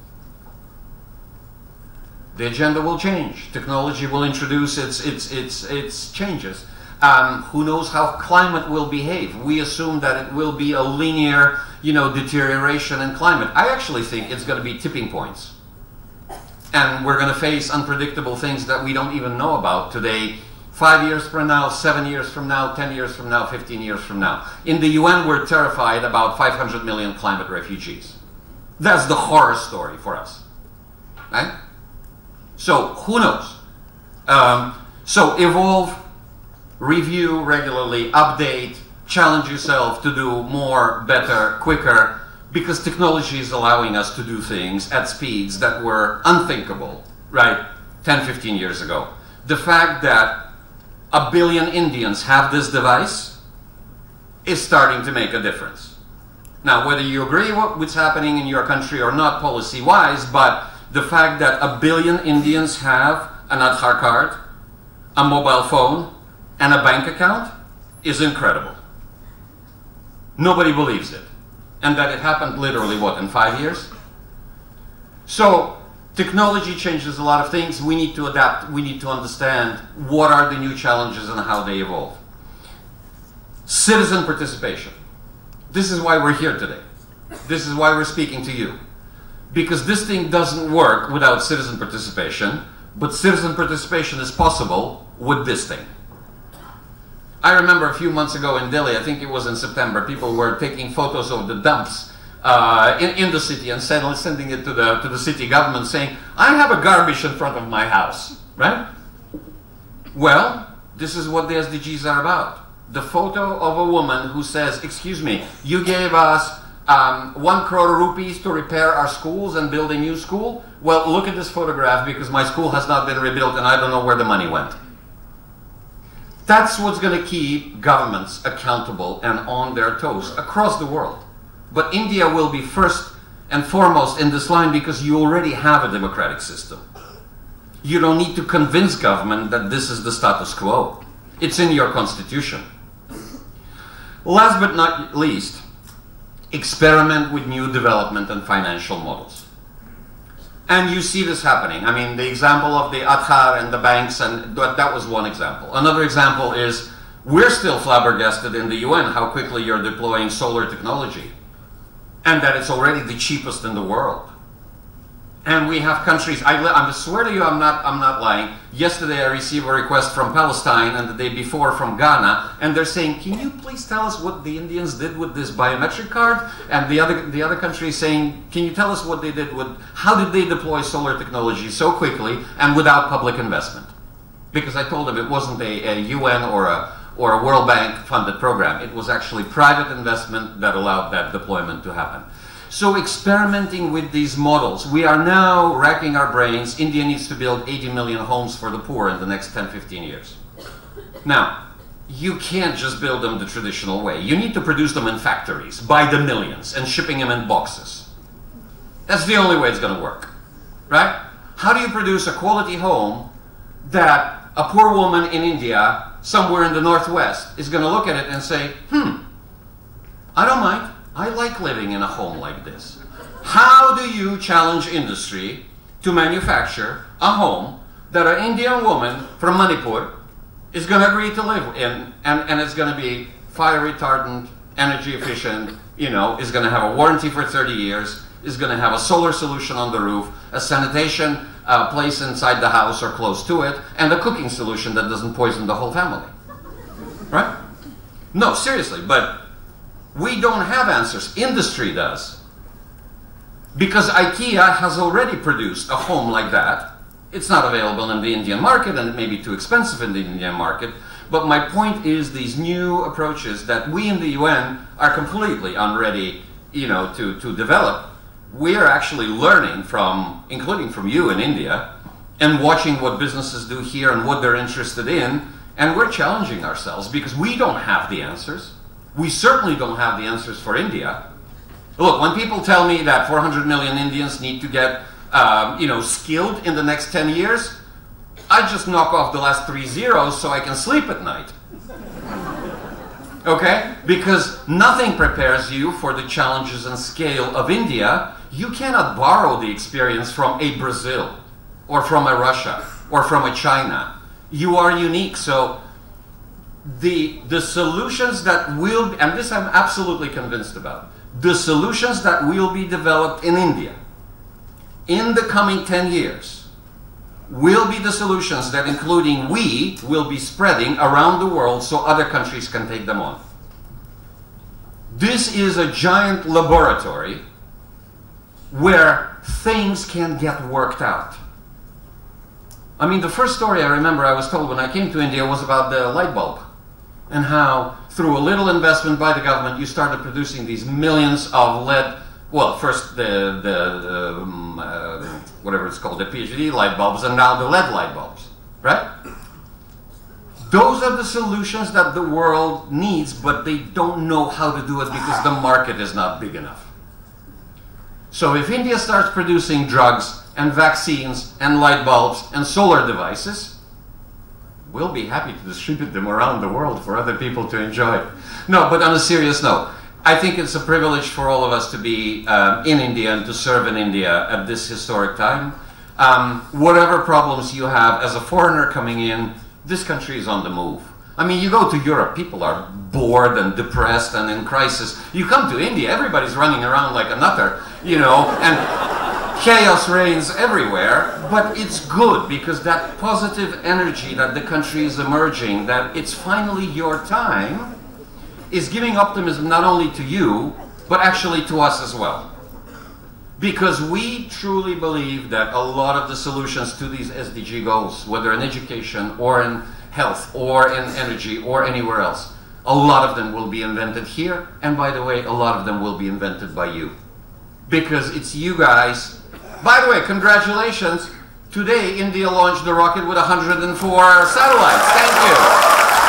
The agenda will change. Technology will introduce its changes. Who knows how climate will behave? We assume that it will be a linear, you know, deterioration in climate. I actually think it's going to be tipping points. And we're going to face unpredictable things that we don't even know about today, 5 years from now, 7 years from now, 10 years from now, 15 years from now. In the UN, we're terrified about 500 million climate refugees. That's the horror story for us, right? So who knows? So evolve, review regularly, update, challenge yourself to do more, better, quicker, because technology is allowing us to do things at speeds that were unthinkable, right, 10, 15 years ago. The fact that 1 billion Indians have this device is starting to make a difference. Now, whether you agree with what's happening in your country or not policy-wise, but the fact that 1 billion Indians have an Aadhaar card, a mobile phone, and a bank account is incredible. Nobody believes it. And that it happened literally, what, in 5 years? So, technology changes a lot of things. We need to adapt. We need to understand what are the new challenges and how they evolve. Citizen participation. This is why we're here today. This is why we're speaking to you. Because this thing doesn't work without citizen participation, but citizen participation is possible with this thing. I remember a few months ago in Delhi, I think it was in September, people were taking photos of the dumps in the city and sending it to the city government saying, I have a garbage in front of my house, right? Well, this is what the SDGs are about. The photo of a woman who says, excuse me, you gave us 1 crore rupees to repair our schools and build a new school? Well, look at this photograph because my school has not been rebuilt and I don't know where the money went. That's what's going to keep governments accountable and on their toes across the world. But India will be first and foremost in this line because you already have a democratic system. You don't need to convince government that this is the status quo. It's in your constitution. Last but not least, experiment with new development and financial models. And you see this happening. I mean, the example of the Aadhaar and the banks, and that was one example. Another example is we're still flabbergasted in the UN how quickly you're deploying solar technology, and that it's already the cheapest in the world. And we have countries, I swear to you, I'm not lying. Yesterday I received a request from Palestine and the day before from Ghana, and they're saying, can you please tell us what the Indians did with this biometric card? And the other country is saying, can you tell us what they did with, how did they deploy solar technology so quickly and without public investment? Because I told them it wasn't a UN or a World Bank funded program. It was actually private investment that allowed that deployment to happen. So experimenting with these models, we are now racking our brains. India needs to build 80 million homes for the poor in the next 10-15 years. Now, you can't just build them the traditional way. You need to produce them in factories by the millions and shipping them in boxes. That's the only way it's going to work, right? How do you produce a quality home that a poor woman in India, somewhere in the Northwest, is going to look at it and say, I don't mind. I like living in a home like this. How do you challenge industry to manufacture a home that an Indian woman from Manipur is going to agree to live in, and it's going to be fire retardant, energy efficient, you know, is going to have a warranty for 30 years, is going to have a solar solution on the roof, a sanitation place inside the house or close to it, and a cooking solution that doesn't poison the whole family. Right? No, seriously, but we don't have answers. Industry does. Because IKEA has already produced a home like that. It's not available in the Indian market and it may be too expensive in the Indian market. But my point is these new approaches that we in the UN are completely unready, you know, to develop. We are actually learning from, including from you in India, and watching what businesses do here and what they're interested in. And we're challenging ourselves because we don't have the answers. We certainly don't have the answers for India. Look, when people tell me that 400 million Indians need to get, you know, skilled in the next 10 years, I just knock off the last 3 zeros so I can sleep at night. Okay? Because nothing prepares you for the challenges and scale of India. You cannot borrow the experience from a Brazil, or from a Russia, or from a China. You are unique. So the solutions that will, and this I'm absolutely convinced about, the solutions that will be developed in India in the coming 10 years will be the solutions that, including we, will be spreading around the world so other countries can take them on. This is a giant laboratory where things can get worked out. I mean, the first story I remember I was told when I came to India was about the light bulb, and how through a little investment by the government you started producing these millions of LED, well, first whatever it's called, the PhD light bulbs, and now the LED light bulbs, right? Those are the solutions that the world needs, but they don't know how to do it because the market is not big enough. So if India starts producing drugs and vaccines and light bulbs and solar devices, we'll be happy to distribute them around the world for other people to enjoy. No, but on a serious note, I think it's a privilege for all of us to be in India and to serve in India at this historic time. Whatever problems you have as a foreigner coming in, this country is on the move. I mean, you go to Europe, people are bored and depressed and in crisis. You come to India, everybody's running around like a nutter, you know, and chaos reigns everywhere, but it's good because that positive energy that the country is emerging, that it's finally your time, is giving optimism not only to you, but actually to us as well. Because we truly believe that a lot of the solutions to these SDG goals, whether in education or in health or in energy or anywhere else, a lot of them will be invented here, and by the way, a lot of them will be invented by you. Because it's you guys. By the way, congratulations. Today, India launched the rocket with 104 satellites. Thank you.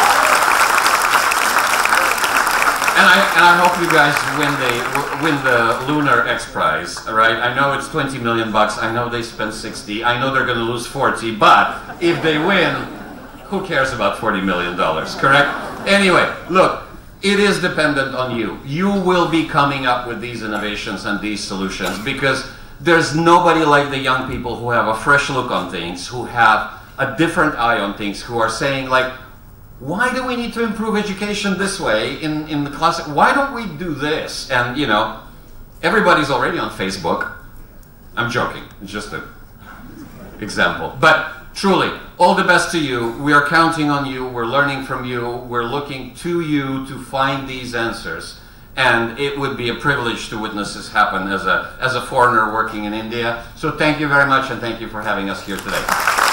And I hope you guys win the Lunar X Prize, all right? I know it's 20 million bucks. I know they spent 60. I know they're going to lose 40. But if they win, who cares about $40 million, correct? Anyway, look, it is dependent on you. You will be coming up with these innovations and these solutions because there's nobody like the young people who have a fresh look on things, who have a different eye on things, who are saying like, why do we need to improve education this way in the class? Why don't we do this? And, you know, everybody's already on Facebook. I'm joking. It's just an example. But truly, all the best to you. We are counting on you. We're learning from you. We're looking to you to find these answers. And it would be a privilege to witness this happen as a foreigner working in India. So thank you very much, and thank you for having us here today.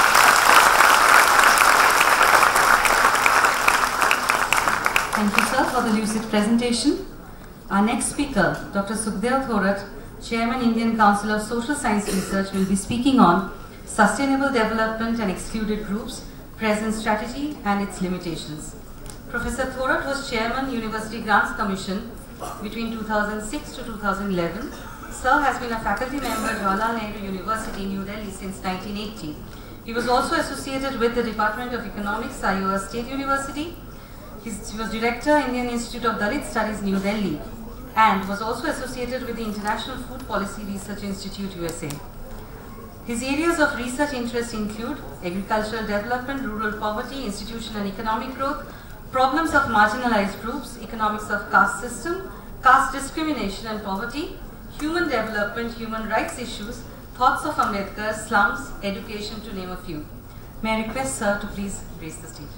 Thank you, sir, for the lucid presentation. Our next speaker, Dr. Sukhdeo Thorat, Chairman, Indian Council of Social Science Research, will be speaking on Sustainable Development and Excluded Groups, Present Strategy and its Limitations. Professor Thorat was Chairman, University Grants Commission between 2006 to 2011. Sir has been a faculty member at Jawaharlal Nehru University, New Delhi since 1980. He was also associated with the Department of Economics, Iowa State University. He was Director, Indian Institute of Dalit Studies, New Delhi, and was also associated with the International Food Policy Research Institute, USA. His areas of research interest include agricultural development, rural poverty, institutional and economic growth, problems of marginalized groups, economics of caste system, caste discrimination and poverty, human development, human rights issues, thoughts of Ambedkar, slums, education, to name a few. May I request Sir to please grace the stage.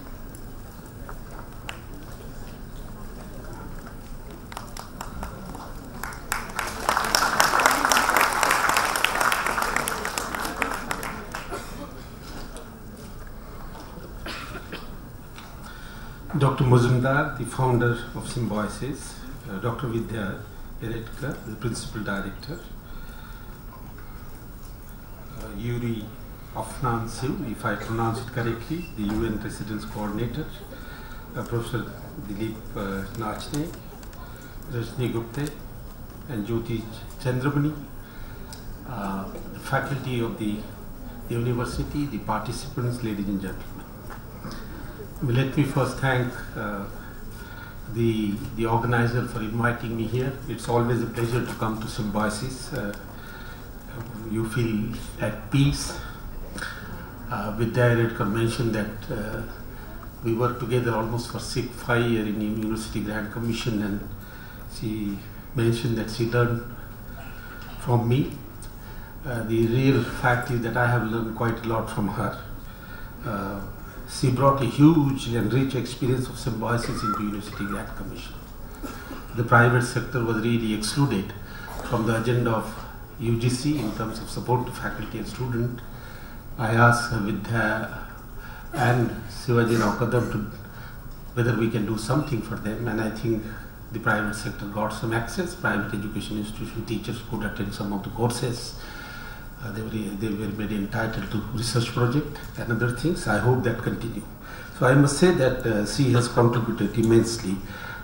Dr. Mujumdar, the founder of Symbiosis, Dr. Vidya, Yeravdekar, the principal director, Yuri, Afanasiev, if I pronounce it correctly, the UN Residence Coordinator, Professor Dilip, Nachne, Rajani, Gupte, and Jyoti, Chandiramani, the faculty of the university, the participants, ladies and gentlemen. Let me first thank the organizer for inviting me here. It's always a pleasure to come to Symbiosis. You feel at peace. Vidya Yeravdekar mentioned that we worked together almost for 5 years in the University Grant Commission, and she mentioned that she learned from me. The real fact is that I have learned quite a lot from her. She brought a huge and rich experience of Symbiosis into University Grant Commission. The private sector was really excluded from the agenda of UGC in terms of support to faculty and student. I asked Vidya and Shivaji Rao Kadam to whether we can do something for them, and I think the private sector got some access. Private education institution teachers could attend some of the courses. They were made entitled to research project and other things. I hope that continue. So I must say that she has contributed immensely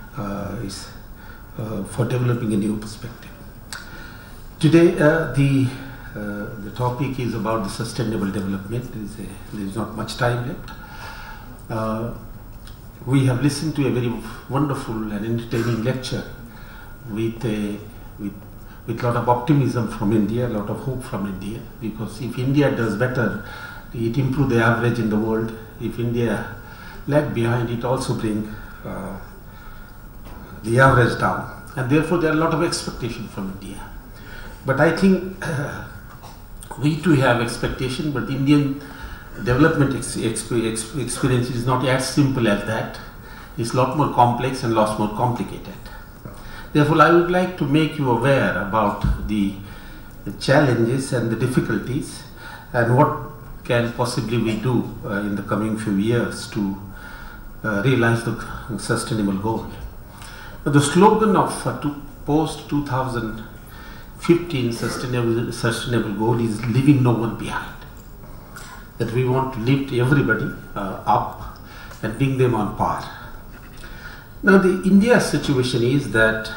for developing a new perspective. Today, the topic is about the sustainable development. There is not much time left. We have listened to a very wonderful and entertaining lecture with a lot of optimism from India, a lot of hope from India, because if India does better, it improves the average in the world. If India lag behind, it also brings the average down, and therefore there are a lot of expectation from India. But I think we too have expectation, but Indian development experience is not as simple as that. It's a lot more complex and lot more complicated. Therefore, I would like to make you aware about the challenges and the difficulties and what can possibly we do in the coming few years to realize the sustainable goal. But the slogan of post-2015 sustainable goal is leaving no one behind. That we want to lift everybody up and bring them on par. Now the India's situation is that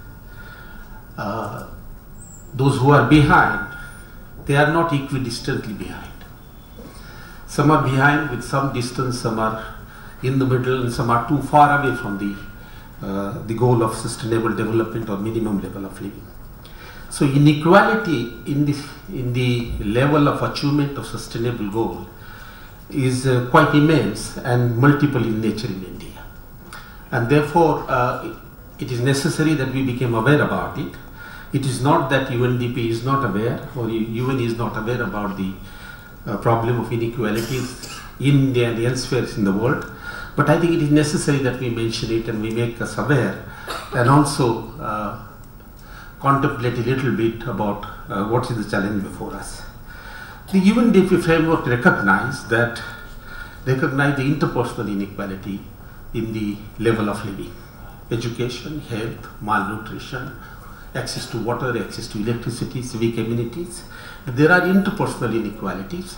those who are behind, they are not equidistantly behind. Some are behind with some distance, some are in the middle, and some are too far away from the goal of sustainable development or minimum level of living. So inequality in the level of achievement of sustainable goal is quite immense and multiple in nature in India. And therefore, it is necessary that we become aware about it. It is not that UNDP is not aware or UN is not aware about the problem of inequalities in India and elsewhere in the world. But I think it is necessary that we mention it and we make us aware and also contemplate a little bit about what is the challenge before us. The UNDP framework recognizes the interpersonal inequality in the level of living. Education, health, malnutrition, access to water, access to electricity, civic amenities. There are interpersonal inequalities,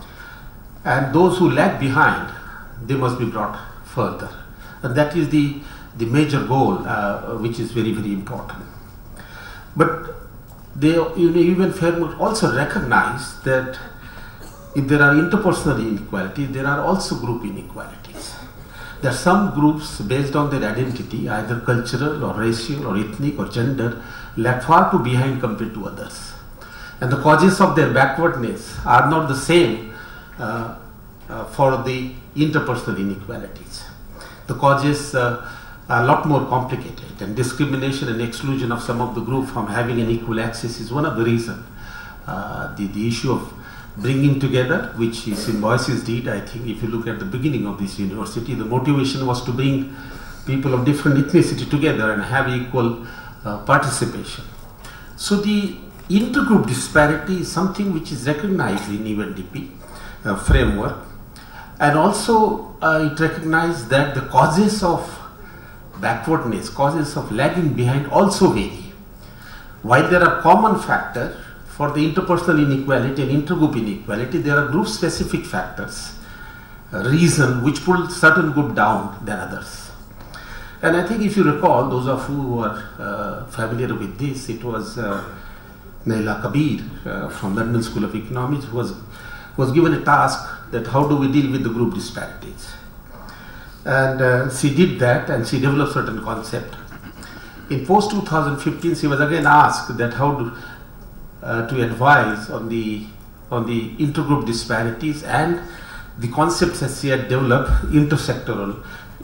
and those who lag behind, they must be brought further. And that is the major goal, which is very, very important. But the UN framework also recognize that if there are interpersonal inequalities, there are also group inequalities. There are some groups based on their identity, either cultural or racial or ethnic or gender, lag far too behind compared to others. And the causes of their backwardness are not the same for the interpersonal inequalities. The causes are a lot more complicated, and discrimination and exclusion of some of the group from having an equal access is one of the reasons. The issue of bringing together, which Symbiosis did, I think if you look at the beginning of this university, the motivation was to bring people of different ethnicity together and have equal participation. So the intergroup disparity is something which is recognized in UNDP framework, and also it recognizes that the causes of backwardness, causes of lagging behind also vary. While there are common factors for the interpersonal inequality and intergroup inequality, there are group specific factors, reason which pull certain group down than others. And I think if you recall, those of you who are familiar with this, it was Naila Kabir from London School of Economics who was given a task that how do we deal with the group disparities. And she did that, and she developed certain concept. In post-2015, she was again asked that how to advise on the intergroup disparities and the concepts that she had developed, intersectoral,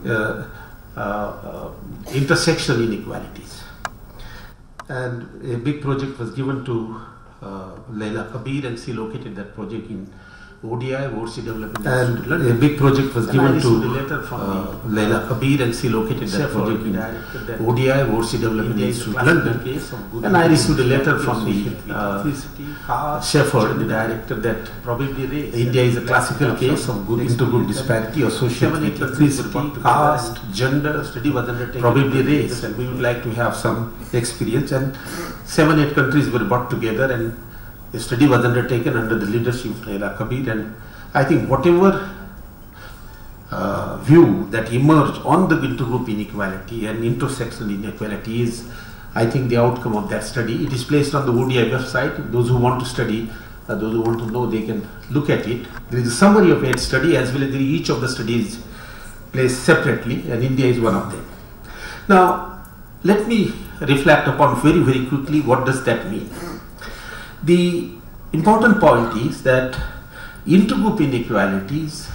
intersectional inequalities. And a big project was given to Laila Kabir, and she located that project in ODI, Overseas Development Institute, London. A big project was given to Laila Kabir, and she located that project in ODI, Overseas Development Institute, London. And I received a letter from the Shepherd, the director, that probably India is a classical case of intergroup disparity or social ethnicity, caste, gender, probably race, and we would like to have some experience. And 7-8 countries were brought together, and a study was undertaken under the leadership of Laila Kabir, and I think whatever view that emerged on the intergroup inequality and intersectional inequality is, I think, the outcome of that study. It is placed on the ODI website. Those who want to study, those who want to know, they can look at it. There is a summary of each study as well as each of the studies placed separately, and India is one of them. Now, let me reflect upon very, very quickly what does that mean. The important point is that intergroup inequalities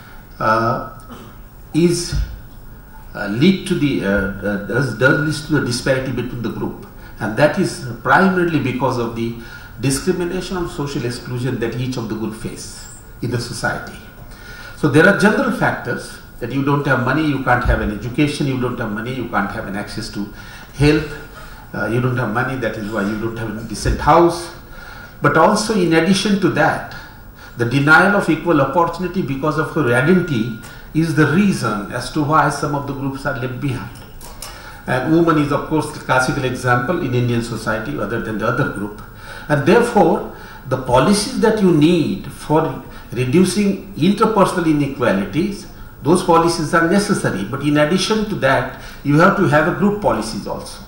lead to the does lead to the disparity between the group, and that is primarily because of the discrimination and social exclusion that each of the group face in the society. So there are general factors that you don't have money, you can't have an education, you don't have money, you can't have an access to health, you don't have money, that is why you don't have a decent house. But also, in addition to that, the denial of equal opportunity because of her identity is the reason as to why some of the groups are left behind. And woman is, of course, the classical example in Indian society other than the other group. And therefore, the policies that you need for reducing interpersonal inequalities, those policies are necessary. But in addition to that, you have to have a group policies also.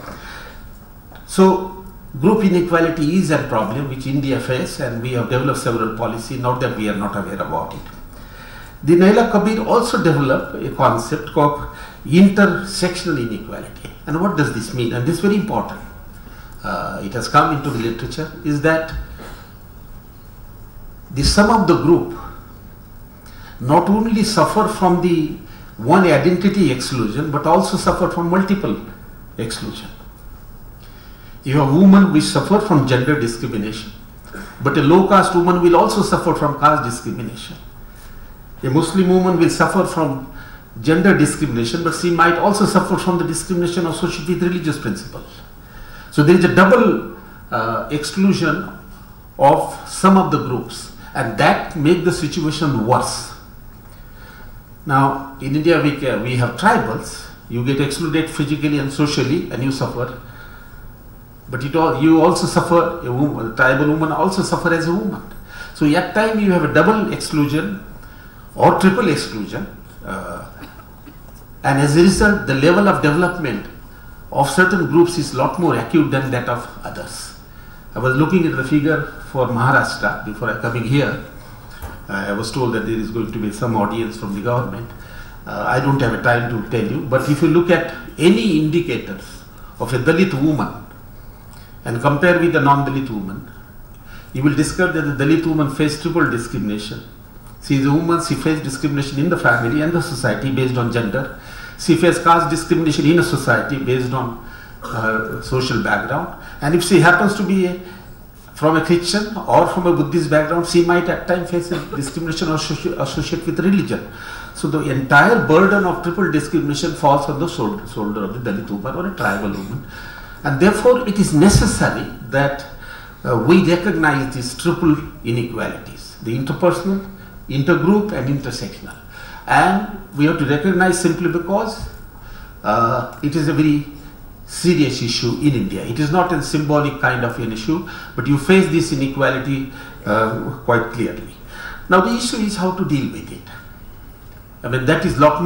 So, group inequality is a problem which India faces, and we have developed several policies, not that we are not aware about it. The Naila Kabir also developed a concept called intersectional inequality. And what does this mean? And this is very important. It has come into the literature, is that the sum of the group not only suffer from the one identity exclusion, but also suffer from multiple exclusion. You have women which suffer from gender discrimination, but a low caste woman will also suffer from caste discrimination. A Muslim woman will suffer from gender discrimination, but she might also suffer from the discrimination associated with religious principles. So there is a double exclusion of some of the groups, and that makes the situation worse. Now, in India we have tribals. You get excluded physically and socially, and you suffer. But you also suffer, a tribal woman also suffer as a woman. So at times you have a double exclusion or triple exclusion, and as a result the level of development of certain groups is a lot more acute than that of others. I was looking at the figure for Maharashtra before coming here. I was told that there is going to be some audience from the government. I don't have a time to tell you, but if you look at any indicators of a Dalit woman and compare with the non-Dalit woman, you will discover that the Dalit woman faces triple discrimination. She is a woman, she faces discrimination in the family and the society based on gender. She faces caste discrimination in a society based on her social background. And if she happens to be from a Christian or from a Buddhist background, she might at times face a discrimination associated with religion. So the entire burden of triple discrimination falls on the shoulder of the Dalit woman or a tribal woman. And therefore, it is necessary that we recognize these triple inequalities, the interpersonal, intergroup and intersectional. And we have to recognize simply because it is a very serious issue in India. It is not a symbolic kind of an issue, but you face this inequality quite clearly. Now the issue is how to deal with it. I mean, that is lot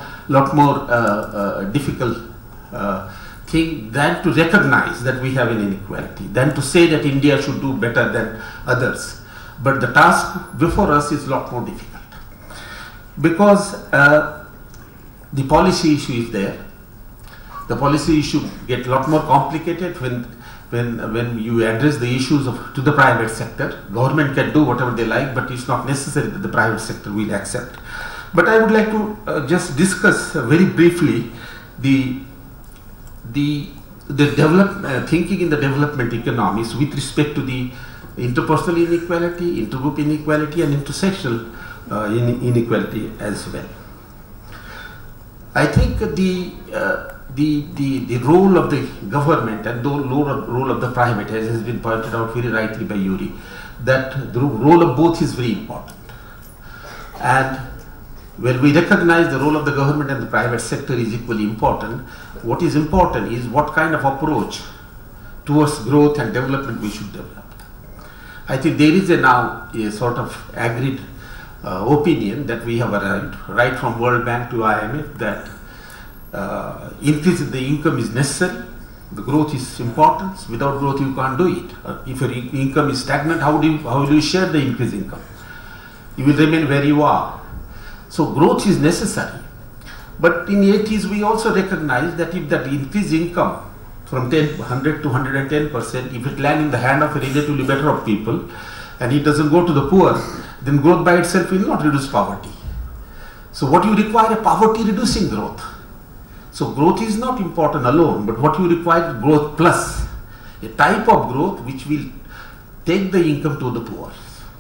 more difficult thing than to recognize that we have an inequality, than to say that India should do better than others. But the task before us is a lot more difficult, because the policy issue is there. The policy issue gets a lot more complicated when you address the issues to the private sector. Government can do whatever they like, but it's not necessary that the private sector will accept. But I would like to just discuss very briefly the thinking in the development economies with respect to the interpersonal inequality, intergroup inequality and intersectional inequality as well. I think the role of the government and the role of the private, as has been pointed out very rightly by Yuri, that the role of both is very important. And when we recognize the role of the government and the private sector is equally important, what is important is what kind of approach towards growth and development we should develop. I think there is now a sort of agreed opinion that we have arrived, right from World Bank to IMF, that increase in the income is necessary. The growth is important. Without growth, you can't do it. If your income is stagnant, how will you share the increased income? You will remain where you are. So growth is necessary. But in the 80s, we also recognized that if that increased income from 100 to 110%, if it lands in the hand of a relatively better off people, and it doesn't go to the poor, then growth by itself will not reduce poverty. So what you require is poverty reducing growth. So growth is not important alone, but what you require is growth plus a type of growth which will take the income to the poor.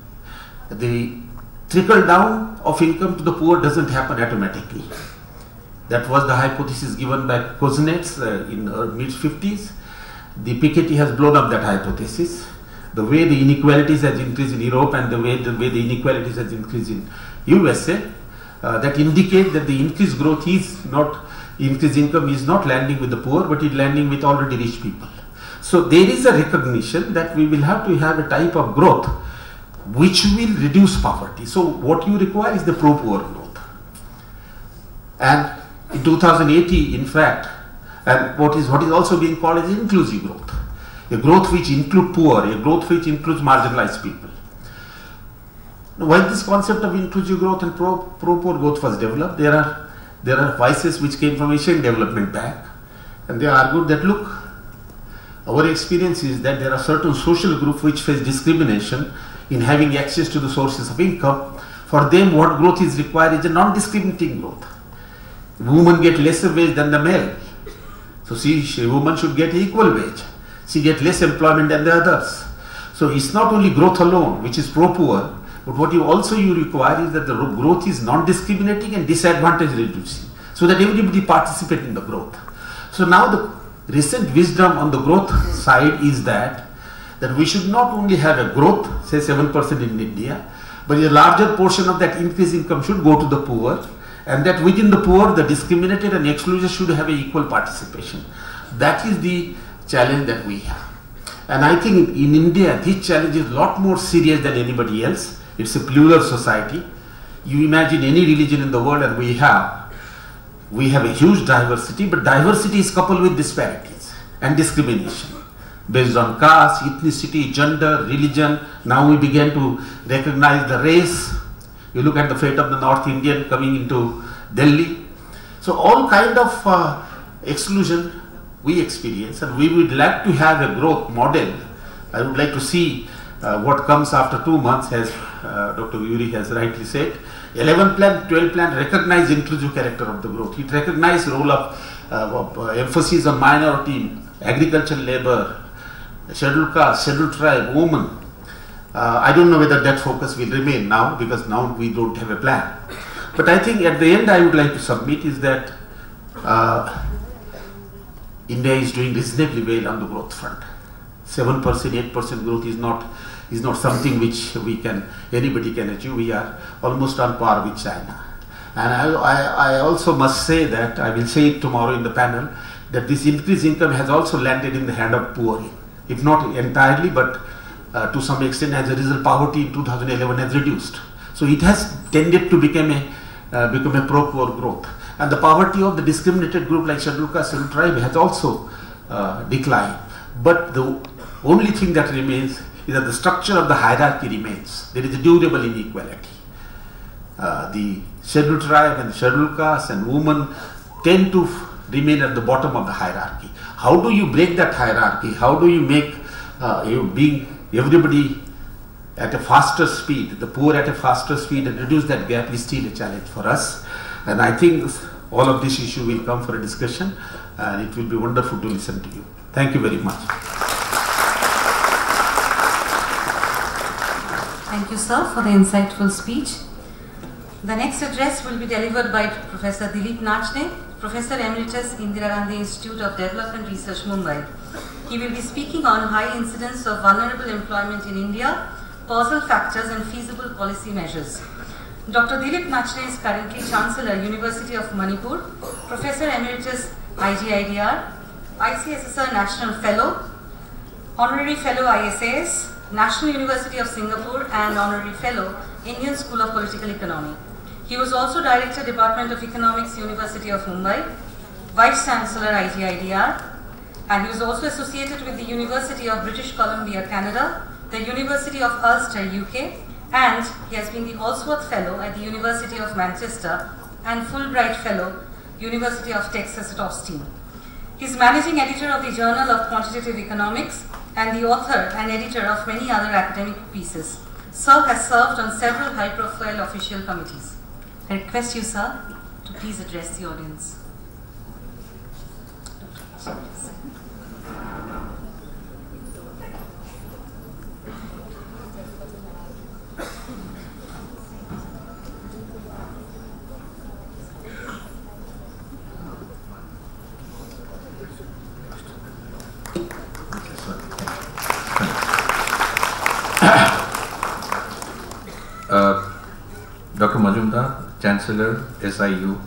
The trickle down of income to the poor doesn't happen automatically. That was the hypothesis given by Kuznets in the mid-50s. The Piketty has blown up that hypothesis. The way the inequalities has increased in Europe and the way the inequalities has increased in USA, that indicate that the increased growth is not, increased income is not landing with the poor, but it landing with already rich people. So there is a recognition that we will have to have a type of growth which will reduce poverty. So what you require is the pro-poor growth. And in 2080, in fact, and what is also being called is inclusive growth. A growth which includes poor, a growth which includes marginalized people. Now, when this concept of inclusive growth and pro-poor growth was developed, there are voices which came from Asian Development Bank, and they argued that, look, our experience is that there are certain social groups which face discrimination in having access to the sources of income. For them, what growth is required is a non-discriminating growth. Women get lesser wage than the male. So a woman should get equal wage. She gets less employment than the others. So it's not only growth alone, which is pro-poor, but what you require is that the growth is non-discriminating and disadvantage reducing, so that everybody participates in the growth. So now the recent wisdom on the growth side is that we should not only have a growth, say 7% in India, but a larger portion of that increased income should go to the poor, and that within the poor, the discriminated and excluded should have an equal participation. That is the challenge that we have. And I think in India, this challenge is a lot more serious than anybody else. It's a plural society. You imagine any religion in the world, and we have a huge diversity, but diversity is coupled with disparities and discrimination based on caste, ethnicity, gender, religion. Now we begin to recognize the race. You look at the fate of the North Indian coming into Delhi. So all kind of exclusion we experience, and we would like to have a growth model. I would like to see what comes after 2 months, as Dr. Yuri has rightly said. 11 plan, 12 plan recognize inclusive character of the growth. It recognizes role of emphasis on minority, agricultural labor, scheduled caste, scheduled tribe, women. I don't know whether that focus will remain now, because now we don't have a plan. But I think at the end I would like to submit is that India is doing reasonably well on the growth front. 7%, 8% growth is not something which anybody can achieve. We are almost on par with China. And I also must say that, I will say it tomorrow in the panel, that this increased income has also landed in the hand of poor. If not entirely, but to some extent, as a result, poverty in 2011 has reduced. So it has tended to become a pro-poor growth. And the poverty of the discriminated group like scheduled caste, scheduled tribe has also declined. But the only thing that remains is that the structure of the hierarchy remains. There is a durable inequality. The scheduled tribe and scheduled caste and women tend to remain at the bottom of the hierarchy. How do you break that hierarchy? How do you make everybody at a faster speed, the poor at a faster speed, and reduce that gap is still a challenge for us. And I think all of this issue will come for a discussion, and it will be wonderful to listen to you. Thank you very much. Thank you, sir, for the insightful speech. The next address will be delivered by Professor Dilip Nachne, Professor Emeritus, Indira Gandhi Institute of Development Research, Mumbai. He will be speaking on high incidence of vulnerable employment in India, causal factors and feasible policy measures. Dr. Dilip Nachne is currently Chancellor, University of Manipur, Professor Emeritus, IGIDR, ICSSR National Fellow, Honorary Fellow ISAS, National University of Singapore and Honorary Fellow, Indian School of Political Economy. He was also Director, Department of Economics, University of Mumbai, Vice Chancellor, IGIDR, and he was also associated with the University of British Columbia, Canada, the University of Ulster, UK, and he has been the Allsworth Fellow at the University of Manchester and Fulbright Fellow, University of Texas at Austin. He is Managing Editor of the Journal of Quantitative Economics and the author and editor of many other academic pieces. Sir has served on several high-profile official committees. I request you, sir, to please address the audience. Dr. Mujumdar, Chancellor, SIU,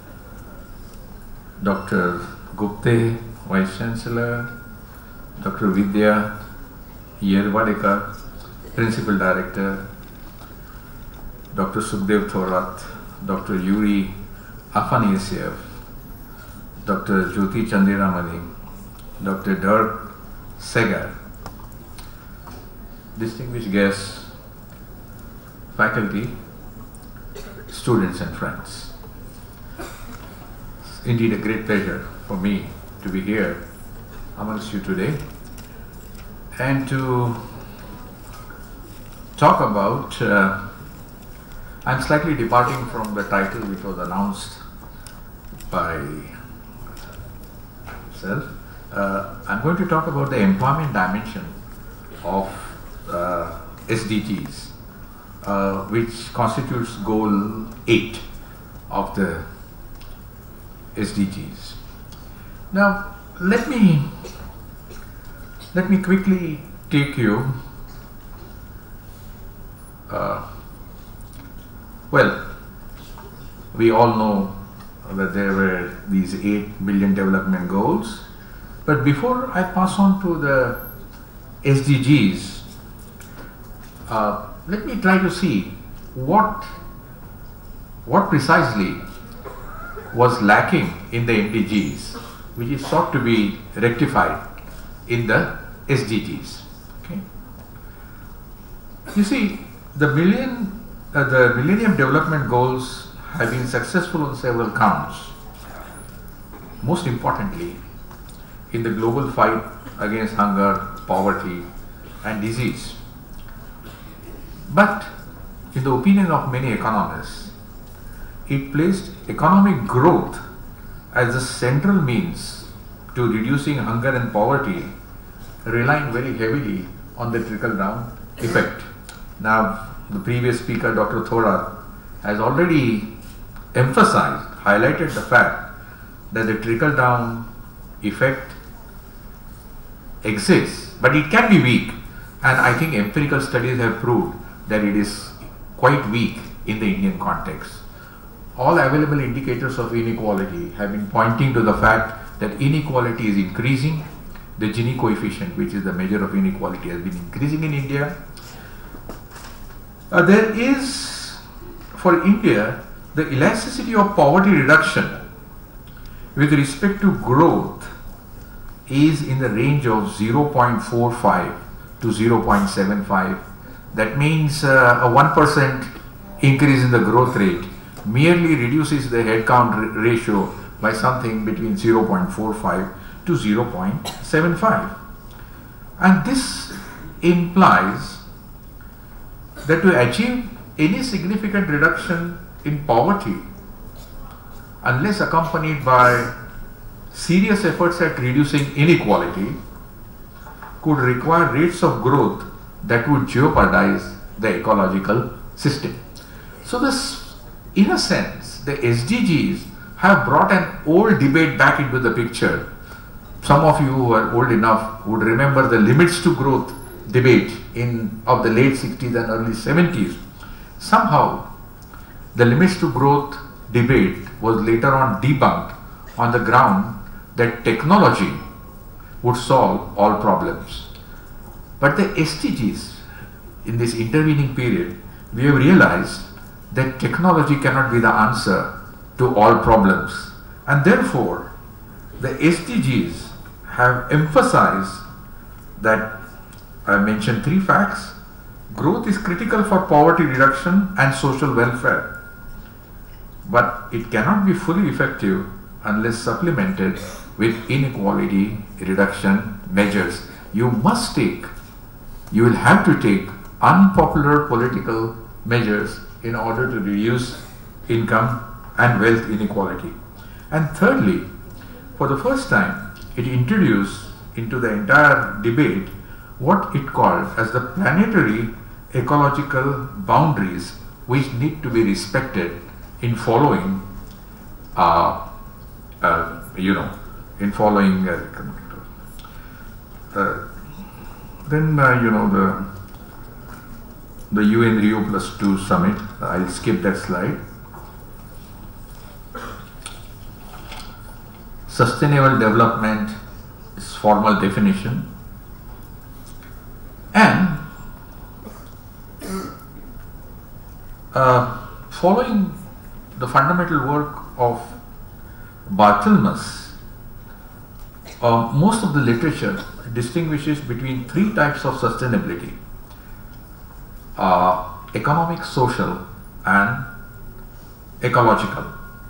Dr. Gupte, Vice Chancellor, Dr. Vidya, Yeravdekar, Principal Director, Dr. Sukhdeo Thorat, Dr. Yuri, Afanasiev, Dr. Jyoti Chandiramani, Dr. Dirk Segar, distinguished guests, faculty, students and friends. It's indeed a great pleasure for me to be here amongst you today and to talk about, I'm slightly departing from the title which was announced by myself. I'm going to talk about the empowerment dimension of SDGs. Which constitutes goal 8 of the SDGs. Now, let me quickly take you. Well, we all know that there were these 8 million development goals, but before I pass on to the SDGs, let me try to see what precisely was lacking in the MDGs, which is sought to be rectified in the SDGs. Okay. You see, the Millennium Development Goals have been successful on several counts. Most importantly, in the global fight against hunger, poverty, and disease. But in the opinion of many economists, it placed economic growth as the central means to reducing hunger and poverty, relying very heavily on the trickle-down effect. Now, the previous speaker, Dr. Thorat, has already emphasized, highlighted the fact that the trickle-down effect exists, but it can be weak, and I think empirical studies have proved that it is quite weak in the Indian context. All available indicators of inequality have been pointing to the fact that inequality is increasing. The Gini coefficient, which is the measure of inequality, has been increasing in India. There is, for India, the elasticity of poverty reduction with respect to growth is in the range of 0.45 to 0.75. That means a 1% increase in the growth rate merely reduces the headcount ratio by something between 0.45 to 0.75. And this implies that to achieve any significant reduction in poverty, unless accompanied by serious efforts at reducing inequality, could require rates of growth that would jeopardize the ecological system. So this, in a sense, the SDGs have brought an old debate back into the picture. Some of you who are old enough would remember the limits to growth debate of the late 60s and early 70s. Somehow, the limits to growth debate was later on debunked on the ground that technology would solve all problems. But the SDGs in this intervening period, we have realized that technology cannot be the answer to all problems, and therefore the SDGs have emphasized that I mentioned 3 facts. Growth is critical for poverty reduction and social welfare, but it cannot be fully effective unless supplemented with inequality reduction measures. You will have to take unpopular political measures in order to reduce income and wealth inequality. And thirdly, for the first time, it introduced into the entire debate what it called as the planetary ecological boundaries which need to be respected in following the UN Rio +2 summit. I'll skip that slide. Sustainable development is formal definition, and following the fundamental work of Barthelmess, most of the literature distinguishes between 3 types of sustainability: economic, social, and ecological.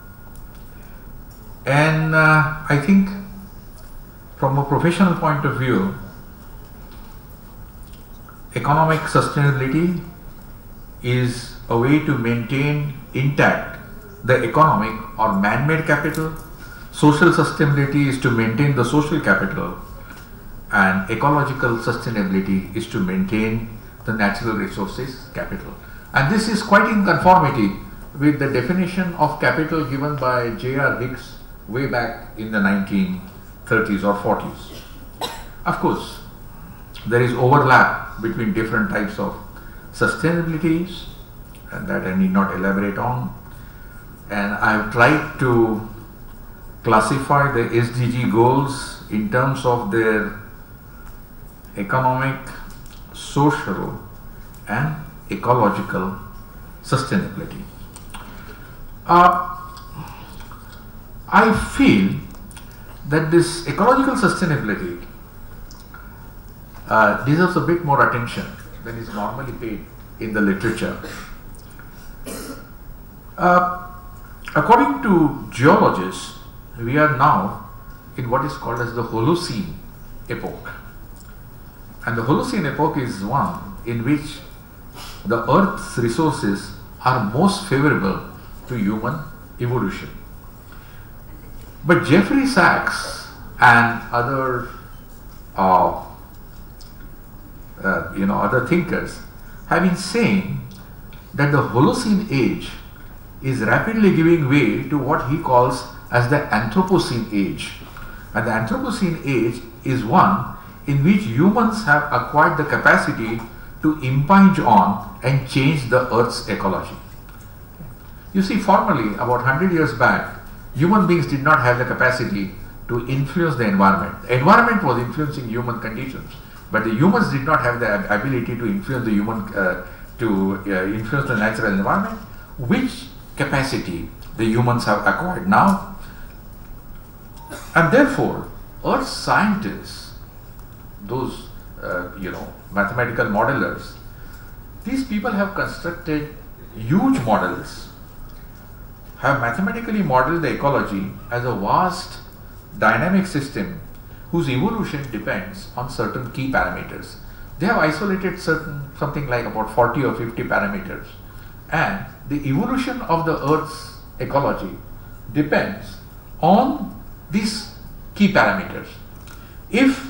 And I think from a professional point of view, economic sustainability is a way to maintain intact the economic or man-made capital. Social sustainability is to maintain the social capital, and ecological sustainability is to maintain the natural resources capital. And this is quite in conformity with the definition of capital given by J.R. Hicks way back in the 1930s or 40s. Of course, there is overlap between different types of sustainabilities, and that I need not elaborate on. And I have tried to classify the SDG goals in terms of their economic, social, and ecological sustainability. I feel that this ecological sustainability deserves a bit more attention than is normally paid in the literature. According to geologists, we are now in what is called as the Holocene epoch. And the Holocene epoch is one in which the Earth's resources are most favorable to human evolution. But Jeffrey Sachs and other other thinkers have been saying that the Holocene age is rapidly giving way to what he calls as the Anthropocene age. And the Anthropocene age is one in which humans have acquired the capacity to impinge on and change the Earth's ecology. You see, formerly, about 100 years back, human beings did not have the capacity to influence the environment. The environment was influencing human conditions, but the humans did not have the ability to influence the influence the natural environment, which capacity the humans have acquired now. And therefore, Earth scientists, those mathematical modelers, these people have constructed huge models, have mathematically modeled the ecology as a vast dynamic system whose evolution depends on certain key parameters. They have isolated something like about 40 or 50 parameters, and the evolution of the Earth's ecology depends on these key parameters. If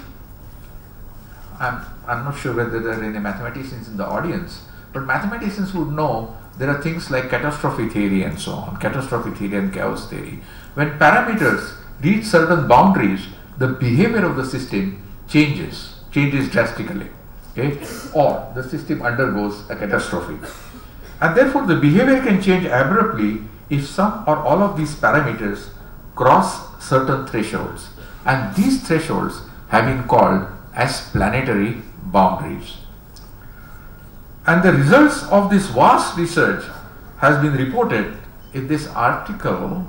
I'm not sure whether there are any mathematicians in the audience, but mathematicians would know there are things like catastrophe theory and so on, catastrophe theory and chaos theory. When parameters reach certain boundaries, the behavior of the system changes drastically, okay? Or the system undergoes a catastrophe. And therefore the behavior can change abruptly if some or all of these parameters cross certain thresholds. And these thresholds have been called as planetary boundaries. And the results of this vast research has been reported in this article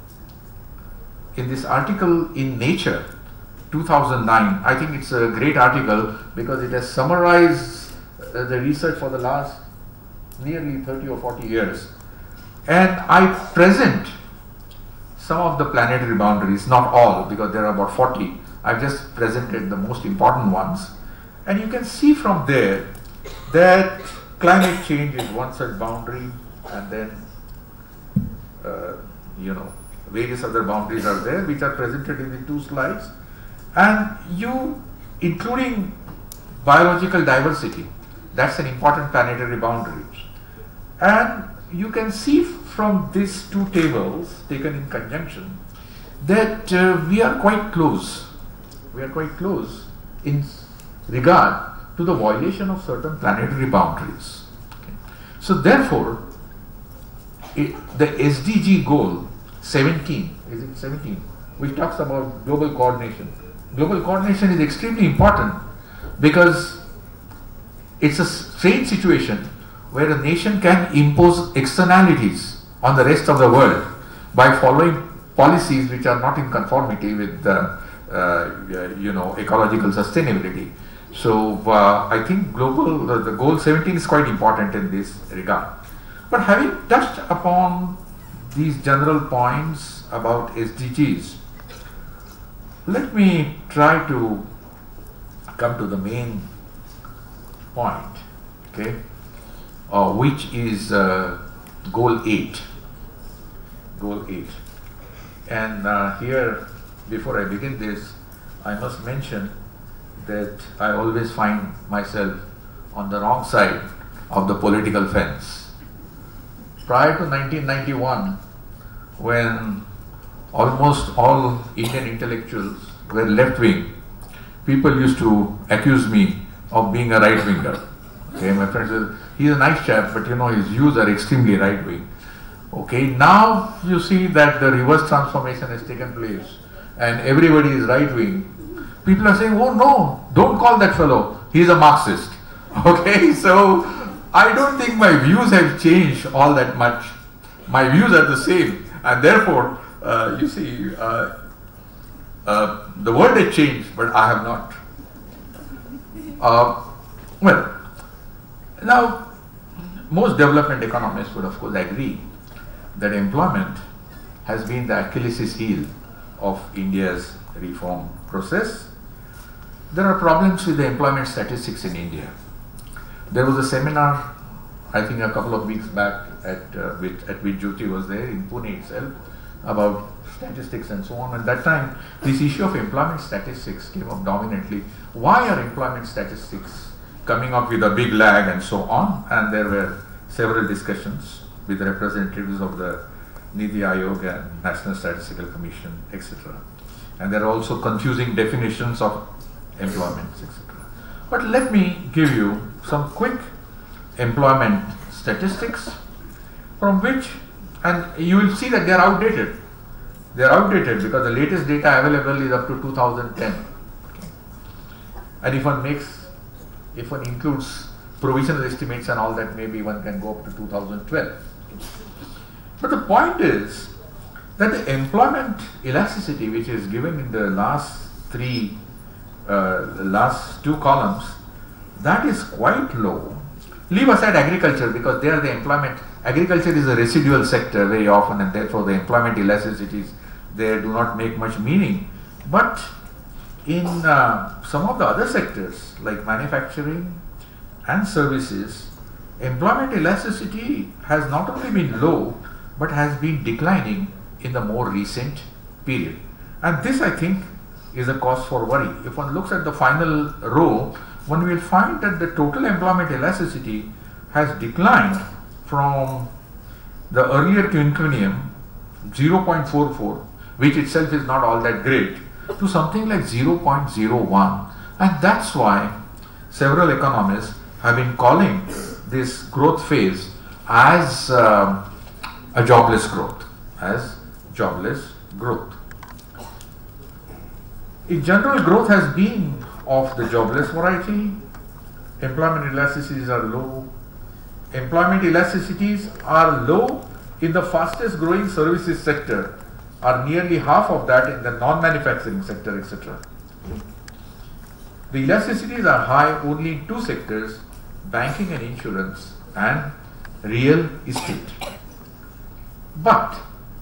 in Nature 2009. I think it's a great article because it has summarized the research for the last nearly 30 or 40 years. And I present some of the planetary boundaries, not all, because there are about 40. I've just presented the most important ones. And you can see from there that climate change is one such boundary, and then various other boundaries are there, which are presented in the 2 slides. And including biological diversity, that's an important planetary boundary. And you can see from these 2 tables taken in conjunction that we are quite close. We are quite close in regard to the violation of certain planetary boundaries. Okay. So therefore, the SDG goal 17, is it 17, which talks about global coordination. Global coordination is extremely important because it's a strange situation where a nation can impose externalities on the rest of the world by following policies which are not in conformity with ecological sustainability. So I think the goal 17 is quite important in this regard. But having touched upon these general points about SDGs, let me try to come to the main point, okay, which is goal 8. Goal 8. And here, before I begin this, I must mention that I always find myself on the wrong side of the political fence. Prior to 1991, when almost all Indian intellectuals were left-wing, people used to accuse me of being a right-winger. Okay, my friend says, he's a nice chap, but his views are extremely right-wing. Okay, now you see that the reverse transformation has taken place and everybody is right-wing. People are saying, oh no, don't call that fellow, he's a Marxist. Okay, so I don't think my views have changed all that much. My views are the same, and therefore, you see, the world has changed, but I have not. Well, now, most development economists would of course agree that employment has been the Achilles' heel of India's reform process. There are problems with the employment statistics in India. There was a seminar, I think a couple of weeks back, at which Jyoti was there in Pune itself, about statistics and so on. At that time, this issue of employment statistics came up dominantly. Why are employment statistics coming up with a big lag and so on? And there were several discussions with the representatives of the Niti Aayog and National Statistical Commission, etc. And there are also confusing definitions of employment, etc. But let me give you some quick employment statistics from which, and you will see that they are outdated. They are outdated because the latest data available is up to 2010. Okay. And if one includes provisional estimates and all that, maybe one can go up to 2012. But the point is that the employment elasticity, which is given in the last two columns, that is quite low. Leave aside agriculture because there the employment, agriculture is a residual sector very often, and therefore the employment elasticities there do not make much meaning. But in some of the other sectors like manufacturing and services, employment elasticity has not only been low but has been declining in the more recent period. And this, I think, is a cause for worry. If one looks at the final row, one will find that the total employment elasticity has declined from the earlier quinquennium 0.44, which itself is not all that great, to something like 0.01. And that's why several economists have been calling this growth phase as a jobless growth, In general, growth has been of the jobless variety. Employment elasticities are low, employment elasticities are low in the fastest growing services sector, are nearly half of that in the non-manufacturing sector, etc. The elasticities are high only in two sectors, banking and insurance and real estate. But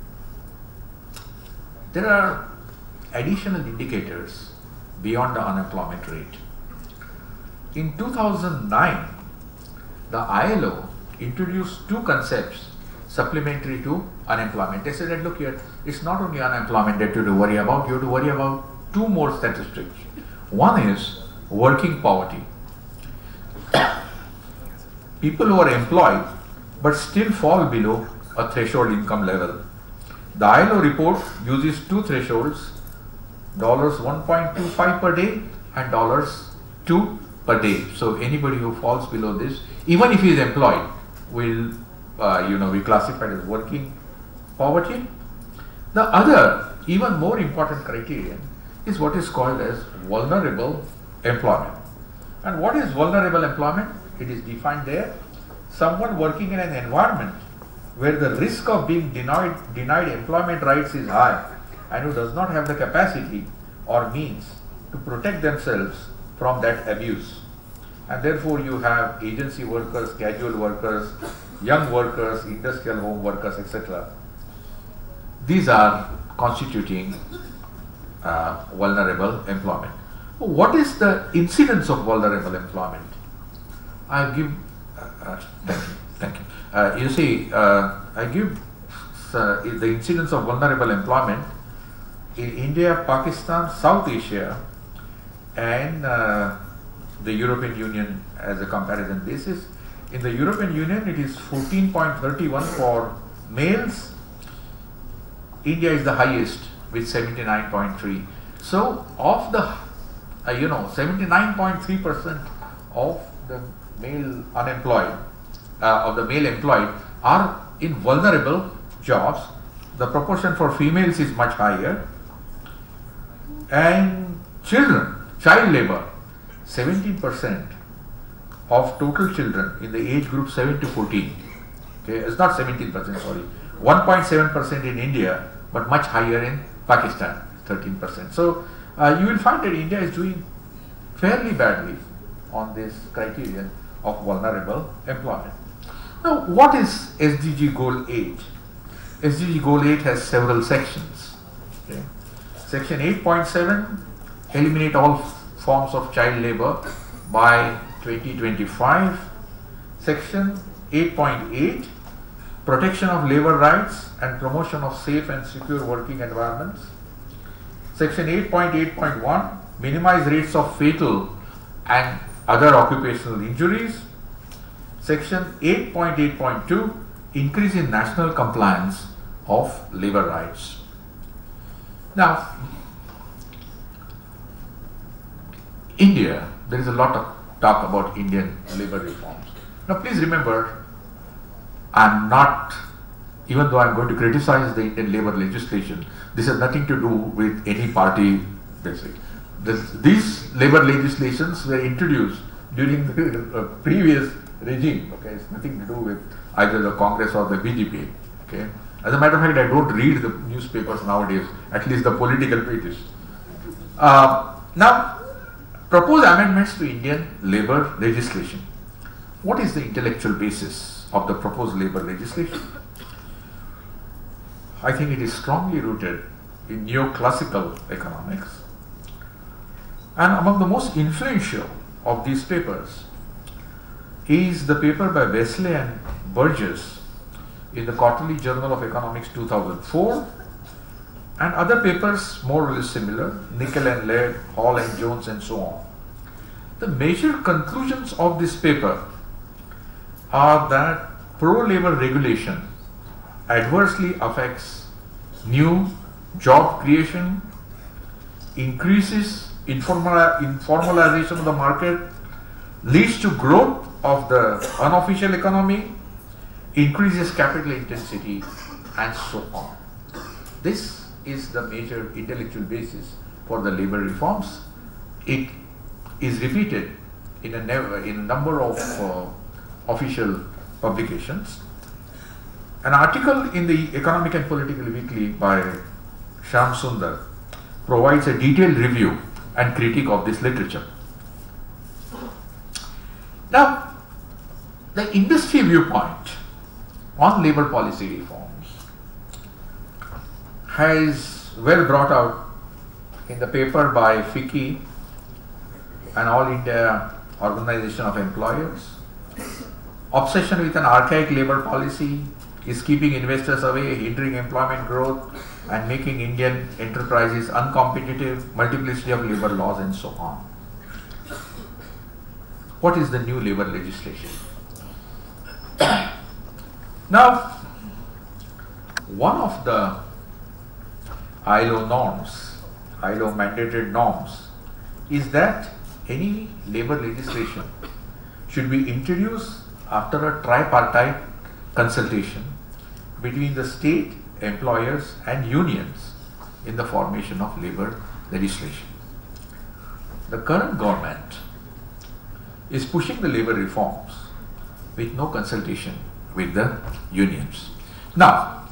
there are additional indicators beyond the unemployment rate. In 2009, the ILO introduced two concepts supplementary to unemployment. They said that, look here, it's not only unemployment that you have to worry about, you have to worry about two more statistics. One is working poverty. People who are employed but still fall below a threshold income level. The ILO report uses two thresholds, $1.25 per day and $2 per day. So anybody who falls below this, even if he is employed, will be classified as working poverty. The other, even more important criterion is what is called as vulnerable employment. And what is vulnerable employment? It is defined there. Someone working in an environment where the risk of being denied employment rights is high and who does not have the capacity or means to protect themselves from that abuse. And therefore you have agency workers, casual workers, young workers, industrial home workers, etc. These are constituting vulnerable employment. What is the incidence of vulnerable employment? I give, thank you. You see, I give the incidence of vulnerable employment in India, Pakistan, South Asia, and the European Union as a comparison basis. In the European Union, it is 14.31 for males. India is the highest with 79.3. So, of the 79.3% of the male unemployed, of the male employed are in vulnerable jobs. The proportion for females is much higher. And children, child labor, 17% of total children in the age group 7 to 14. Okay, it's not 17%, sorry. 1.7% in India, but much higher in Pakistan, 13%. So you will find that India is doing fairly badly on this criterion of vulnerable employment. Now, what is SDG Goal 8? SDG Goal 8 has several sections. Okay. Section 8.7, eliminate all forms of child labor by 2025. Section 8.8, protection of labor rights and promotion of safe and secure working environments. Section 8.8.1, minimize rates of fatal and other occupational injuries. Section 8.8.2, increase in national compliance of labor rights. Now, India, there is a lot of talk about Indian labor reforms. Now, please remember, I am not, even though I am going to criticize the Indian labor legislation, this has nothing to do with any party basic. These labor legislations were introduced during the previous regime. Okay, it's nothing to do with either the Congress or the BJP. Okay, as a matter of fact, I don't read the newspapers nowadays, at least the political pages. Now, propose amendments to Indian labor legislation. What is the intellectual basis of the proposed labor legislation? I think it is strongly rooted in neoclassical economics. And among the most influential of these papers is the paper by Wesley and Burgess in the Quarterly Journal of Economics 2004, and other papers more or less similar, Nickel and Laird, Hall and Jones, and so on. The major conclusions of this paper are that pro-labor regulation adversely affects new job creation, increases informalization of the market, leads to growth of the unofficial economy, increases capital intensity, and so on. This is the major intellectual basis for the labor reforms. It is repeated in a number of official publications. An article in the Economic and Political Weekly by Shyam Sundar provides a detailed review and critique of this literature. Now, the industry viewpoint on labour policy reforms has well brought out in the paper by FICCI and All India Organization of Employers. Obsession with an archaic labour policy is keeping investors away, hindering employment growth and making Indian enterprises uncompetitive, multiplicity of labour laws and so on. What is the new labour legislation? Now, one of the ILO norms, ILO mandated norms, is that any labour legislation should be introduced after a tripartite consultation between the state, employers and unions in the formation of labour legislation. The current government is pushing the labour reforms with no consultation with the unions. Now,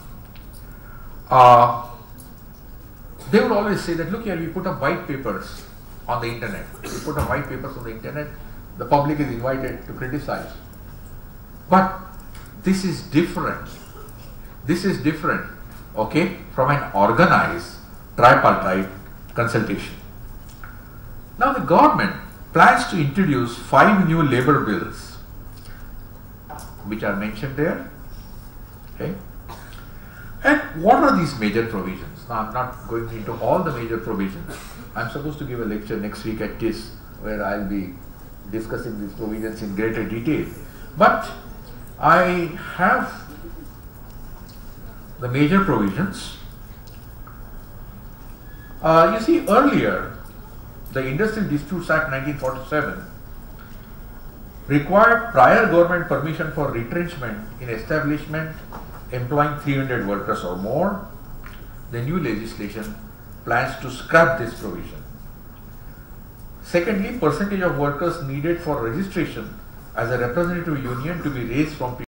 they would always say that, look here, we put up white papers on the internet. We put up white papers on the internet, the public is invited to criticize. But this is different. This is different, okay, from an organized tripartite consultation. Now the government plans to introduce 5 new labour bills, which are mentioned there, okay. And what are these major provisions? Now I'm not going into all the major provisions. I'm supposed to give a lecture next week at TIS where I'll be discussing these provisions in greater detail. But I have the major provisions. You see, earlier, the Industrial Disputes Act 1947 required prior government permission for retrenchment in establishment employing 300 workers or more. The new legislation plans to scrap this provision. Secondly, percentage of workers needed for registration as a representative union to be raised from